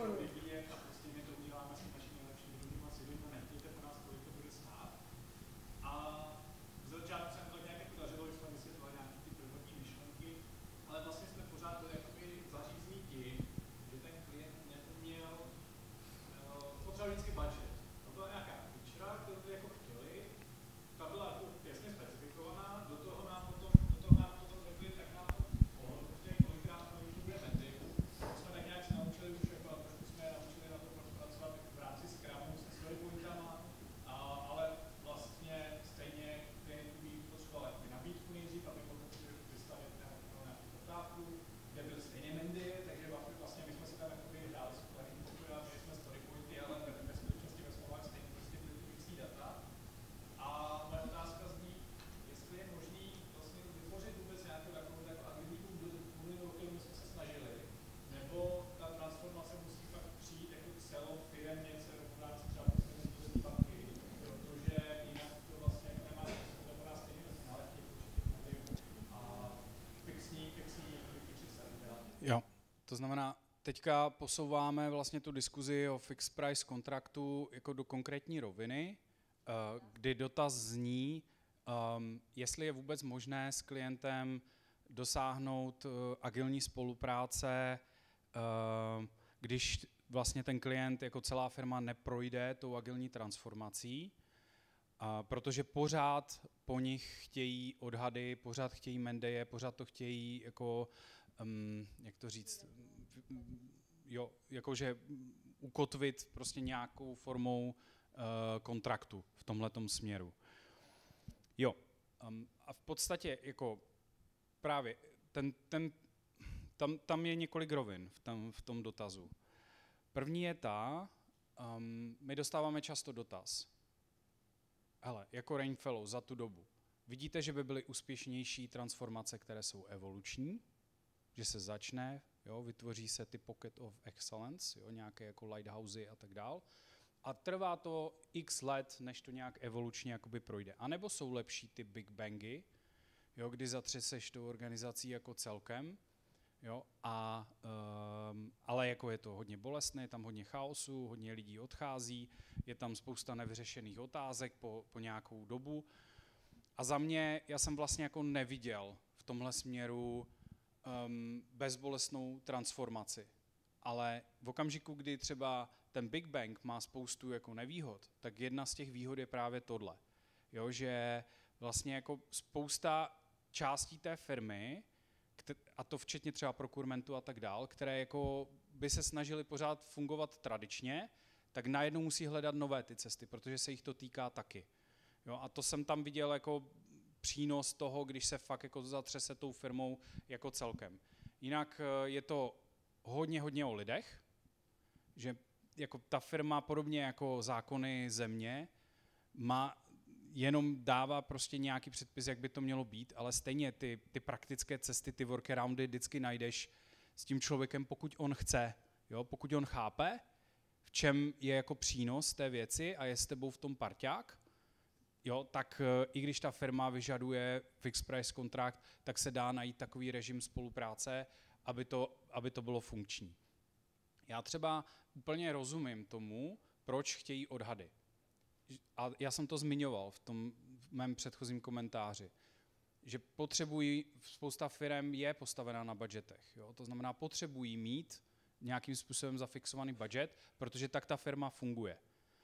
Speaker 1: telefonu.
Speaker 5: A prostě my to uděláme s našimi nejlepšími lidmi, si lidmi, nechtějte po nás, kolik to bude stát. A z začátku jsem to nějak jako dařilo, že jsme vysvětlili nějaké ty prvotní myšlenky, ale vlastně jsme pořád to jakoby zařízní tím, že ten klient neuměl, potřeboval vždycky budget. To byla nějaká feature, kterou by jako chtěli, ta byla jako jasně specifikovaná, do toho nám potom, do toho nám potom řekli, tak nám to pomohlo, protože kolikrát to bude mety. To jsme tak nějak se naučili už, jako a trošku jsme naučili na to pracovat v rámci Scrumu se story pointama, a, ale vlastně stejně klient umí potřeboval jako nabídku nejdřív, aby mohl vystavit nějakou poptávku, kde byl stejně Mendy, takže vlastně my jsme si tam jakoby hráli s kolegy pokoja, měli jsme story pointy, ale ve skutečnosti ve smlouvách stejně prostě byly ty fixní data. A moje otázka zní, jestli je možný vlastně vytvořit vůbec nějakou takovou jako agilní bublinu, o kterou my jsme se snažili, nebo ta transformace musí fakt přijít jako celofiremně, celopráci třeba prostě mezinárodní banky, protože jinak to vlastně jako nemá smysl, to pro nás stejně nálepí určitě a fixní, fixní, fixní se
Speaker 2: Jo, to znamená, teďka posouváme vlastně tu diskuzi o fixed price kontraktu jako do konkrétní roviny, kdy dotaz zní, um, jestli je vůbec možné s klientem dosáhnout uh, agilní spolupráce, uh, když vlastně ten klient jako celá firma neprojde tou agilní transformací, uh, protože pořád po nich chtějí odhady, pořád chtějí Mendeje, pořád to chtějí jako, um, jak to říct, jo, jakože ukotvit prostě nějakou formou kontraktu v tomhletom směru. Jo, um, a v podstatě jako právě ten, ten, tam, tam je několik rovin v tom, v tom dotazu. První je ta, um, my dostáváme často dotaz. Hele, jako Rainfellow za tu dobu, vidíte, že by byly úspěšnější transformace, které jsou evoluční, že se začne, jo, vytvoří se ty pocket of excellence, jo, nějaké jako lighthousey a tak dál, a trvá to x let, než to nějak evolučně jakoby projde. A nebo jsou lepší ty big bangy, jo, kdy zatřeseš tou organizací jako celkem, jo, a, um, ale jako je to hodně bolestné, je tam hodně chaosu, hodně lidí odchází, je tam spousta nevyřešených otázek po, po nějakou dobu. A za mě, já jsem vlastně jako neviděl v tomhle směru um, bezbolestnou transformaci. Ale v okamžiku, kdy třeba ten Big Bang má spoustu jako nevýhod, tak jedna z těch výhod je právě tohle. Jo, že vlastně jako spousta částí té firmy, a to včetně třeba procurementu a tak dál, které jako by se snažili pořád fungovat tradičně, tak najednou musí hledat nové ty cesty, protože se jich to týká taky. Jo, a to jsem tam viděl jako přínos toho, když se fakt jako zatřese tou firmou jako celkem. Jinak je to hodně, hodně o lidech, že jako ta firma podobně jako zákony země má, jenom dává prostě nějaký předpis, jak by to mělo být, ale stejně ty, ty praktické cesty, ty workaroundy vždycky najdeš s tím člověkem, pokud on chce, jo? Pokud on chápe, v čem je jako přínos té věci a je s tebou v tom parťák, jo, tak i když ta firma vyžaduje fixed price kontrakt, tak se dá najít takový režim spolupráce, aby to, aby to bylo funkční. Já třeba úplně rozumím tomu, proč chtějí odhady. A já jsem to zmiňoval v tom v mém předchozím komentáři, že potřebují, spousta firem je postavená na budgetech. Jo? To znamená, potřebují mít nějakým způsobem zafixovaný budget, protože tak ta firma funguje.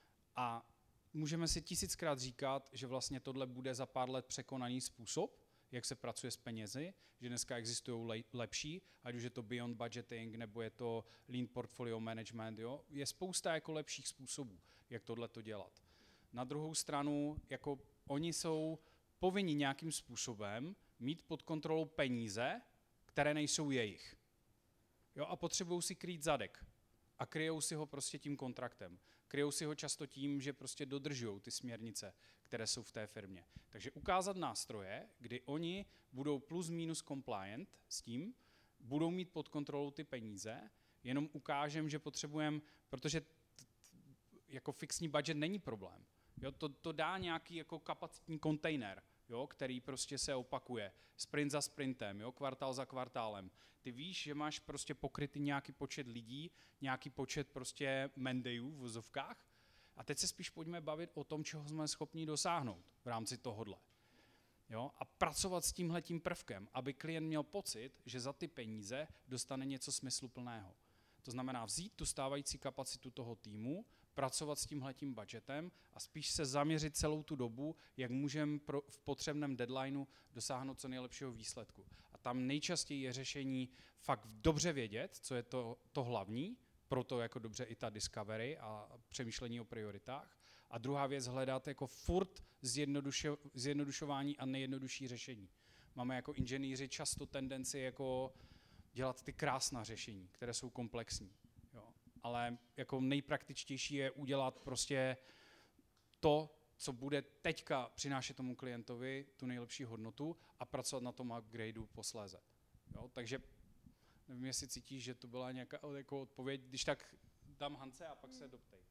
Speaker 2: A můžeme si tisíckrát říkat, že vlastně tohle bude za pár let překonaný způsob, jak se pracuje s penězi, že dneska existují lepší, ať už je to beyond budgeting, nebo je to lean portfolio management, jo? Je spousta jako lepších způsobů, jak tohle to dělat. Na druhou stranu, jako oni jsou povinni nějakým způsobem mít pod kontrolou peníze, které nejsou jejich. Jo? A potřebují si krýt zadek. A kryjou si ho prostě tím kontraktem. Kryjou si ho často tím, že prostě dodržují ty směrnice, které jsou v té firmě. Takže ukázat nástroje, kdy oni budou plus minus compliant s tím, budou mít pod kontrolou ty peníze, jenom ukážem, že potřebujeme, protože jako fixní budget není problém. Jo, to, to dá nějaký jako kapacitní kontejner jo, který prostě se opakuje. Sprint za sprintem, jo, kvartál za kvartálem. Ty víš, že máš prostě pokrytý nějaký počet lidí, nějaký počet prostě mandejů v vozovkách a teď se spíš pojďme bavit o tom, čeho jsme schopni dosáhnout v rámci tohodle. Jo, a pracovat s tímhletím prvkem, aby klient měl pocit, že za ty peníze dostane něco smysluplného. To znamená vzít tu stávající kapacitu toho týmu, pracovat s tímhletím budgetem a spíš se zaměřit celou tu dobu, jak můžeme v potřebném deadlineu dosáhnout co nejlepšího výsledku. A tam nejčastěji je řešení fakt dobře vědět, co je to, to hlavní, proto jako dobře i ta discovery a přemýšlení o prioritách. A druhá věc hledat jako furt zjednodušo, zjednodušování a nejjednodušší řešení. Máme jako inženýři často tendenci jako dělat ty krásná řešení, které jsou komplexní. Jo. Ale jako nejpraktičtější je udělat prostě to, co bude teďka přinášet tomu klientovi tu nejlepší hodnotu a pracovat na tom upgradeu posléze. Jo. Takže nevím, jestli cítíš, že to byla nějaká jako odpověď, když tak dám Hance a pak se doptej.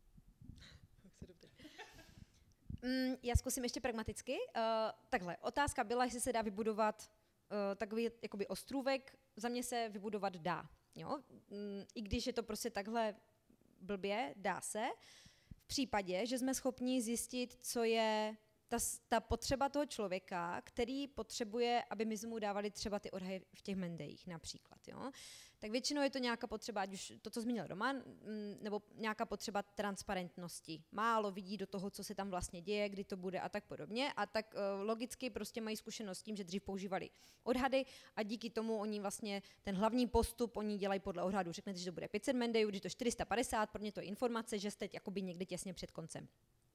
Speaker 1: Mm, já zkusím ještě pragmaticky. Uh, takhle, otázka byla, jestli se dá vybudovat uh, takový jakoby ostrůvek. Za mě se vybudovat dá. Jo? Mm, I když je to prostě takhle blbě, dá se. V případě, že jsme schopni zjistit, co je ta, ta potřeba toho člověka, který potřebuje, aby my jsme mu dávali třeba ty odhaje v těch mendejích například. Jo? Tak většinou je to nějaká potřeba, ať už to, co zmínil Roman, nebo nějaká potřeba transparentnosti. Málo vidí do toho, co se tam vlastně děje, kdy to bude a tak podobně. A tak uh, logicky prostě mají zkušenost s tím, že dřív používali odhady a díky tomu oni vlastně ten hlavní postup oni dělají podle odhadu. Řeknete, že to bude pět set mendejů, když to čtyři sta padesát, pro mě to je informace, že jste jakoby někdy těsně před koncem.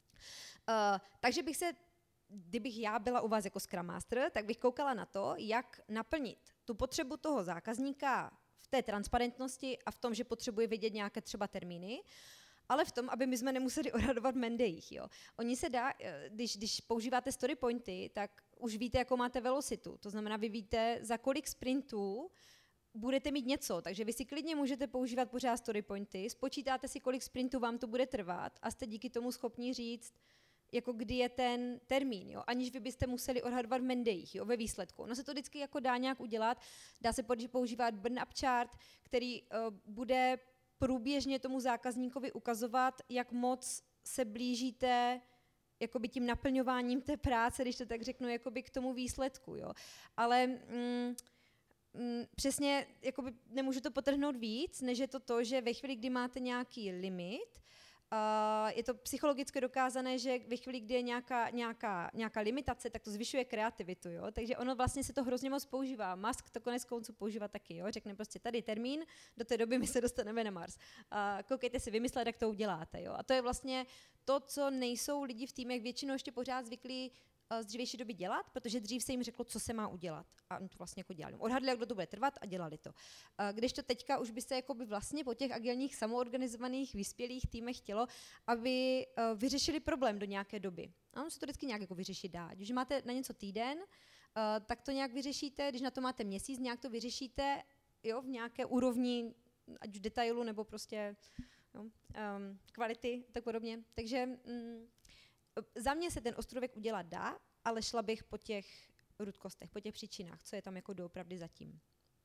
Speaker 1: Uh, takže bych se, kdybych já byla u vás jako Scrum Master, tak bych koukala na to, jak naplnit tu potřebu toho zákazníka v té transparentnosti a v tom, že potřebuje vědět nějaké třeba termíny, ale v tom, aby my jsme nemuseli odhadovat mendejích. Jo. Oni se dá, když, když používáte story pointy, tak už víte, jakou máte velocitu. To znamená, vy víte, za kolik sprintů budete mít něco, takže vy si klidně můžete používat pořád story pointy, spočítáte si, kolik sprintů vám to bude trvat a jste díky tomu schopni říct, jako kdy je ten termín, jo? Aniž vy byste museli odhadovat v mendejích, jo? Ve výsledku. No se to vždycky jako dá nějak udělat, dá se používat burn-up chart, který uh, bude průběžně tomu zákazníkovi ukazovat, jak moc se blížíte jakoby tím naplňováním té práce, když to tak řeknu, jakoby k tomu výsledku. Jo? Ale mm, mm, přesně jakoby nemůžu to podtrhnout víc, než je to to, že ve chvíli, kdy máte nějaký limit, Uh, je to psychologicky dokázané, že ve chvíli, kdy je nějaká, nějaká, nějaká limitace, tak to zvyšuje kreativitu, jo? Takže ono vlastně se to hrozně moc používá. Musk to konec konců používá taky, jo? Řekne prostě tady termín, do té doby my se dostaneme na Mars. Uh, koukejte si vymyslet, jak to uděláte, jo? A to je vlastně to, co nejsou lidi v týmech většinou ještě pořád zvyklí z dřívější doby dělat, protože dřív se jim řeklo, co se má udělat. A oni to vlastně jako dělali. Odhadli, jak to bude trvat a dělali to. Když to teďka už by se jakoby vlastně po těch agilních samoorganizovaných vyspělých týmech chtělo, aby vyřešili problém do nějaké doby. A on se to vždycky nějak jako vyřešit dá. Když máte na něco týden, tak to nějak vyřešíte, když na to máte měsíc, nějak to vyřešíte, jo, v nějaké úrovni, ať už detailu nebo prostě jo, um, kvality, tak podobně. Takže mm, za mě se ten ostrůvek udělat dá, ale šla bych po těch rudkostech, po těch příčinách, co je tam jako doopravdy zatím.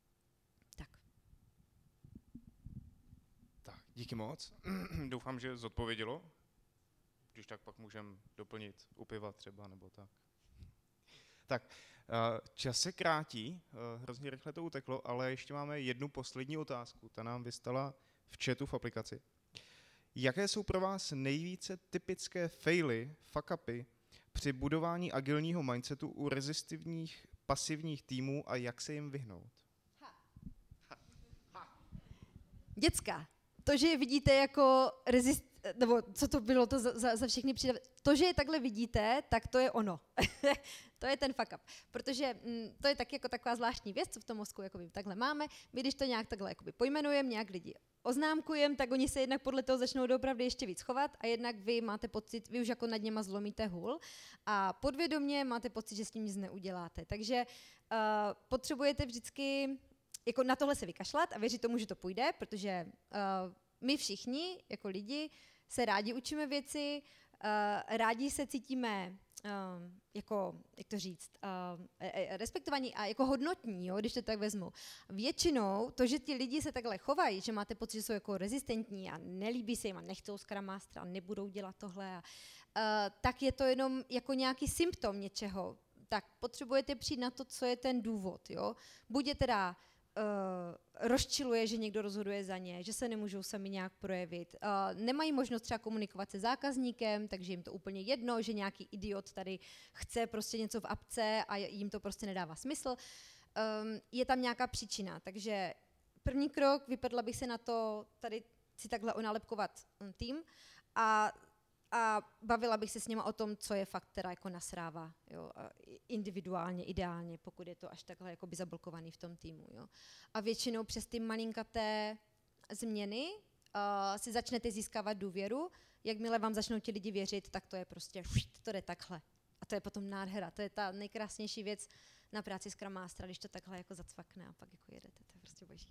Speaker 1: Tak.
Speaker 3: Tak, díky moc. Doufám, že zodpovědělo. Když tak pak můžeme doplnit u piva třeba, nebo tak. Tak, čas se krátí, hrozně rychle to uteklo, ale ještě máme jednu poslední otázku. Ta nám vystala v chatu v aplikaci. Jaké jsou pro vás nejvíce typické faily, fuck-upy při budování agilního mindsetu u rezistivních pasivních týmů a jak se jim vyhnout?
Speaker 1: Ha. Ha. Děcka, to, že je vidíte jako rezist, nebo co to bylo to za, za, za všechny přidav... To, že je takhle vidíte, tak to je ono. To je ten fuck up. Protože mm, to je taky jako taková zvláštní věc, co v tom mozku jakoby, takhle máme. My, když to nějak takhle jakoby pojmenujeme, nějak lidi oznámkujeme, tak oni se jednak podle toho začnou doopravdy ještě víc chovat a jednak vy máte pocit, vy už jako nad něma zlomíte hůl a podvědomě máte pocit, že s tím nic neuděláte. Takže uh, potřebujete vždycky jako na tohle se vykašlat a věřit tomu, že to půjde, protože uh, my všichni jako lidi se rádi učíme věci, uh, rádi se cítíme Um, jako, jak to říct, uh, respektovaní a jako hodnotní, jo, když to tak vezmu. Většinou to, že ti lidi se takhle chovají, že máte pocit, že jsou jako rezistentní a nelíbí se jim a nechtějí Scrum Mastera a nebudou dělat tohle, a, uh, tak je to jenom jako nějaký symptom něčeho. Tak potřebujete přijít na to, co je ten důvod. Jo? Buď je teda uh, rozčiluje, že někdo rozhoduje za ně, že se nemůžou sami nějak projevit, uh, nemají možnost třeba komunikovat se zákazníkem, takže jim to úplně jedno, že nějaký idiot tady chce prostě něco v apce a jim to prostě nedává smysl. Um, je tam nějaká příčina, takže první krok, vypadla bych se na to, tady si takhle onálepkovat tým a a bavila bych se s nima o tom, co je fakt teda jako nasrává, jo, individuálně, ideálně, pokud je to až takhle jakoby zablokovaný v tom týmu, jo. A většinou přes ty malinkaté změny uh, si začnete získávat důvěru, jakmile vám začnou ti lidi věřit, tak to je prostě, to jde takhle. A to je potom nádhera, to je ta nejkrásnější věc na práci Scrum Mastera, když to takhle jako zacvakne a pak jako jedete, to je prostě boží.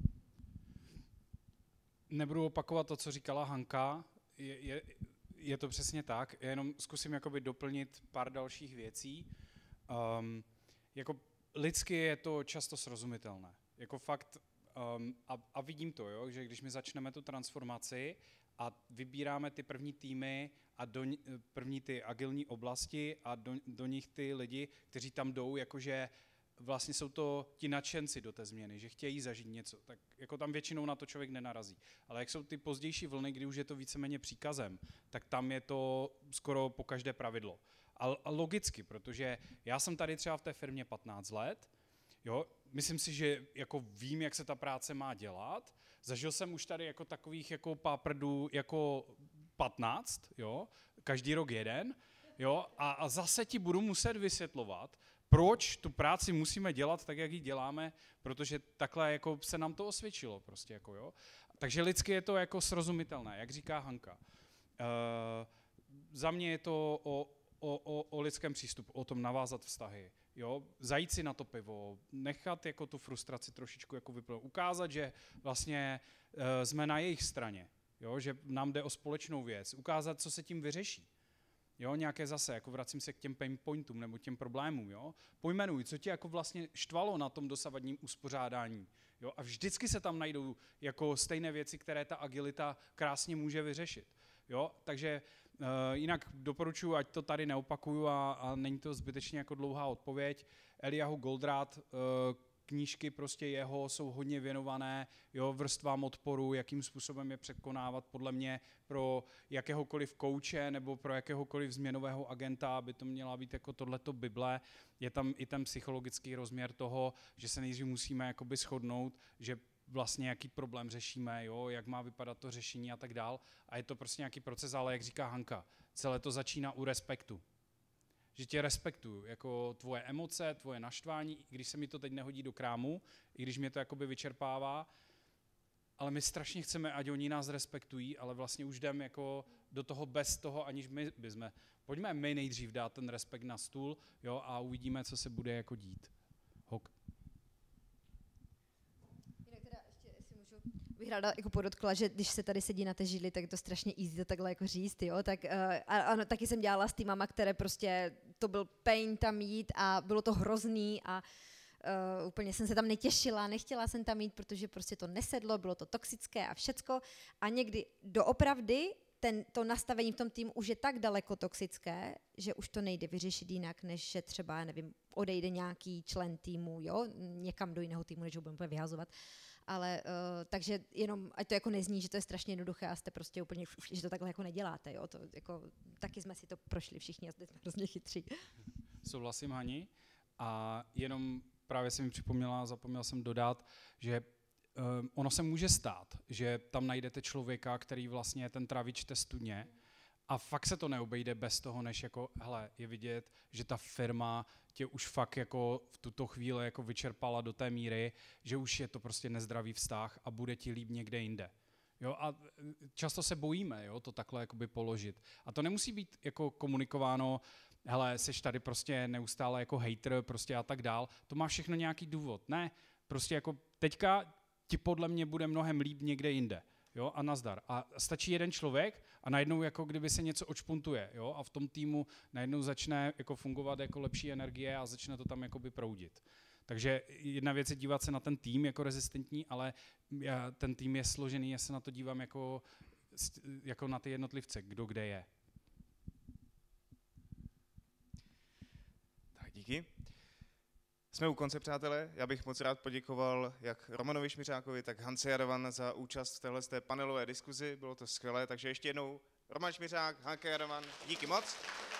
Speaker 2: Nebudu opakovat to, co říkala Hanka, je, je, je to přesně tak, já jenom zkusím jakoby doplnit pár dalších věcí. Um, jako lidsky je to často srozumitelné. Jako fakt, um, a, a vidím to, jo, že když my začneme tu transformaci a vybíráme ty první týmy a do, první ty agilní oblasti a do, do nich ty lidi, kteří tam jdou, jakože vlastně jsou to ti nadšenci do té změny, že chtějí zažít něco, tak jako tam většinou na to člověk nenarazí. Ale jak jsou ty pozdější vlny, kdy už je to víceméně příkazem, tak tam je to skoro po každé pravidlo. A, a logicky, protože já jsem tady třeba v té firmě patnáct let, jo, myslím si, že jako vím, jak se ta práce má dělat, zažil jsem už tady jako takových jako páprdů jako patnáct, jo, každý rok jeden, jo, a, a zase ti budu muset vysvětlovat, proč tu práci musíme dělat tak, jak ji děláme, protože takhle jako se nám to osvědčilo prostě jako, jo. Takže lidsky je to jako srozumitelné, jak říká Hanka. Uh, za mě je to o, o, o, o lidském přístupu, o tom navázat vztahy, jo, zajít si na to pivo, nechat jako tu frustraci trošičku jako vypnout, ukázat, že vlastně uh, jsme na jejich straně, jo, že nám jde o společnou věc, ukázat, co se tím vyřeší. Jo, nějaké zase, jako vracím se k těm pain pointům nebo těm problémům, jo. Pojmenuj, co tě jako vlastně štvalo na tom dosavadním uspořádání, jo. A vždycky se tam najdou jako stejné věci, které ta agilita krásně může vyřešit, jo. Takže uh, jinak doporučuji, ať to tady neopakuju a, a není to zbytečně jako dlouhá odpověď. Eliyahu Goldratt, uh, knížky prostě jeho jsou hodně věnované, jo, vrstvám odporu, jakým způsobem je překonávat, podle mě pro jakéhokoliv kouče nebo pro jakéhokoliv změnového agenta, aby to měla být jako tohleto Bible. Je tam i ten psychologický rozměr toho, že se nejdřív musíme jakoby shodnout, že vlastně jaký problém řešíme, jo, jak má vypadat to řešení a tak dál. A je to prostě nějaký proces, ale jak říká Hanka, celé to začíná u respektu. Že tě respektuju, jako tvoje emoce, tvoje naštvání, i když se mi to teď nehodí do krámu, i když mě to jakoby vyčerpává, ale my strašně chceme, ať oni nás respektují, ale vlastně už jdeme jako do toho bez toho, aniž my bychom. Pojďme my nejdřív dát ten respekt na stůl, jo, a uvidíme, co se bude jako dít. Hok.
Speaker 1: Jinak teda ještě, jestli můžu, bych ráda jako podotkla, že když se tady sedí na té židli, tak je to strašně easy to takhle jako říct, jo, tak uh, a, ano, taky jsem dělala s týmama, které prostě, to byl pain tam jít a bylo to hrozný a Uh, úplně jsem se tam netěšila, nechtěla jsem tam jít, protože prostě to nesedlo, bylo to toxické a všecko. A někdy doopravdy ten, to nastavení v tom týmu už je tak daleko toxické, že už to nejde vyřešit jinak, než že třeba, nevím, odejde nějaký člen týmu, jo, někam do jiného týmu, než ho budeme vyhazovat. Ale uh, takže jenom, ať to jako nezní, že to je strašně jednoduché a jste prostě úplně, že to takhle jako neděláte, jo, to jako, taky jsme si to prošli všichni a jsme hrozně chytří.
Speaker 2: Souhlasím, Hani, a jenom právě jsem mi připomněla, zapomněl jsem dodat, že um, ono se může stát, že tam najdete člověka, který vlastně je ten travič té studně a fakt se to neobejde bez toho, než jako, hele, je vidět, že ta firma tě už fakt jako v tuto chvíli jako vyčerpala do té míry, že už je to prostě nezdravý vztah a bude ti líp někde jinde. Jo, a často se bojíme, jo, to takhle jakoby položit. A to nemusí být jako komunikováno, hele, seš tady prostě neustále jako hater prostě a tak dál. To má všechno nějaký důvod. Ne, prostě jako teďka ti podle mě bude mnohem líp někde jinde. jo, a nazdar. A stačí jeden člověk a najednou jako kdyby se něco odšpuntuje, jo, a v tom týmu najednou začne jako fungovat jako lepší energie a začne to tam jakoby proudit. Takže jedna věc je dívat se na ten tým jako rezistentní, ale já, ten tým je složený, já se na to dívám jako, jako na ty jednotlivce, kdo kde je.
Speaker 3: Tak díky. Jsme u konce, přátelé. Já bych moc rád poděkoval jak Romanovi Šmiřákovi, tak Hance Jadovan za účast v téhle panelové diskuzi. Bylo to skvělé, takže ještě jednou Roman Šmiřák, Hanka Jadovan, díky moc.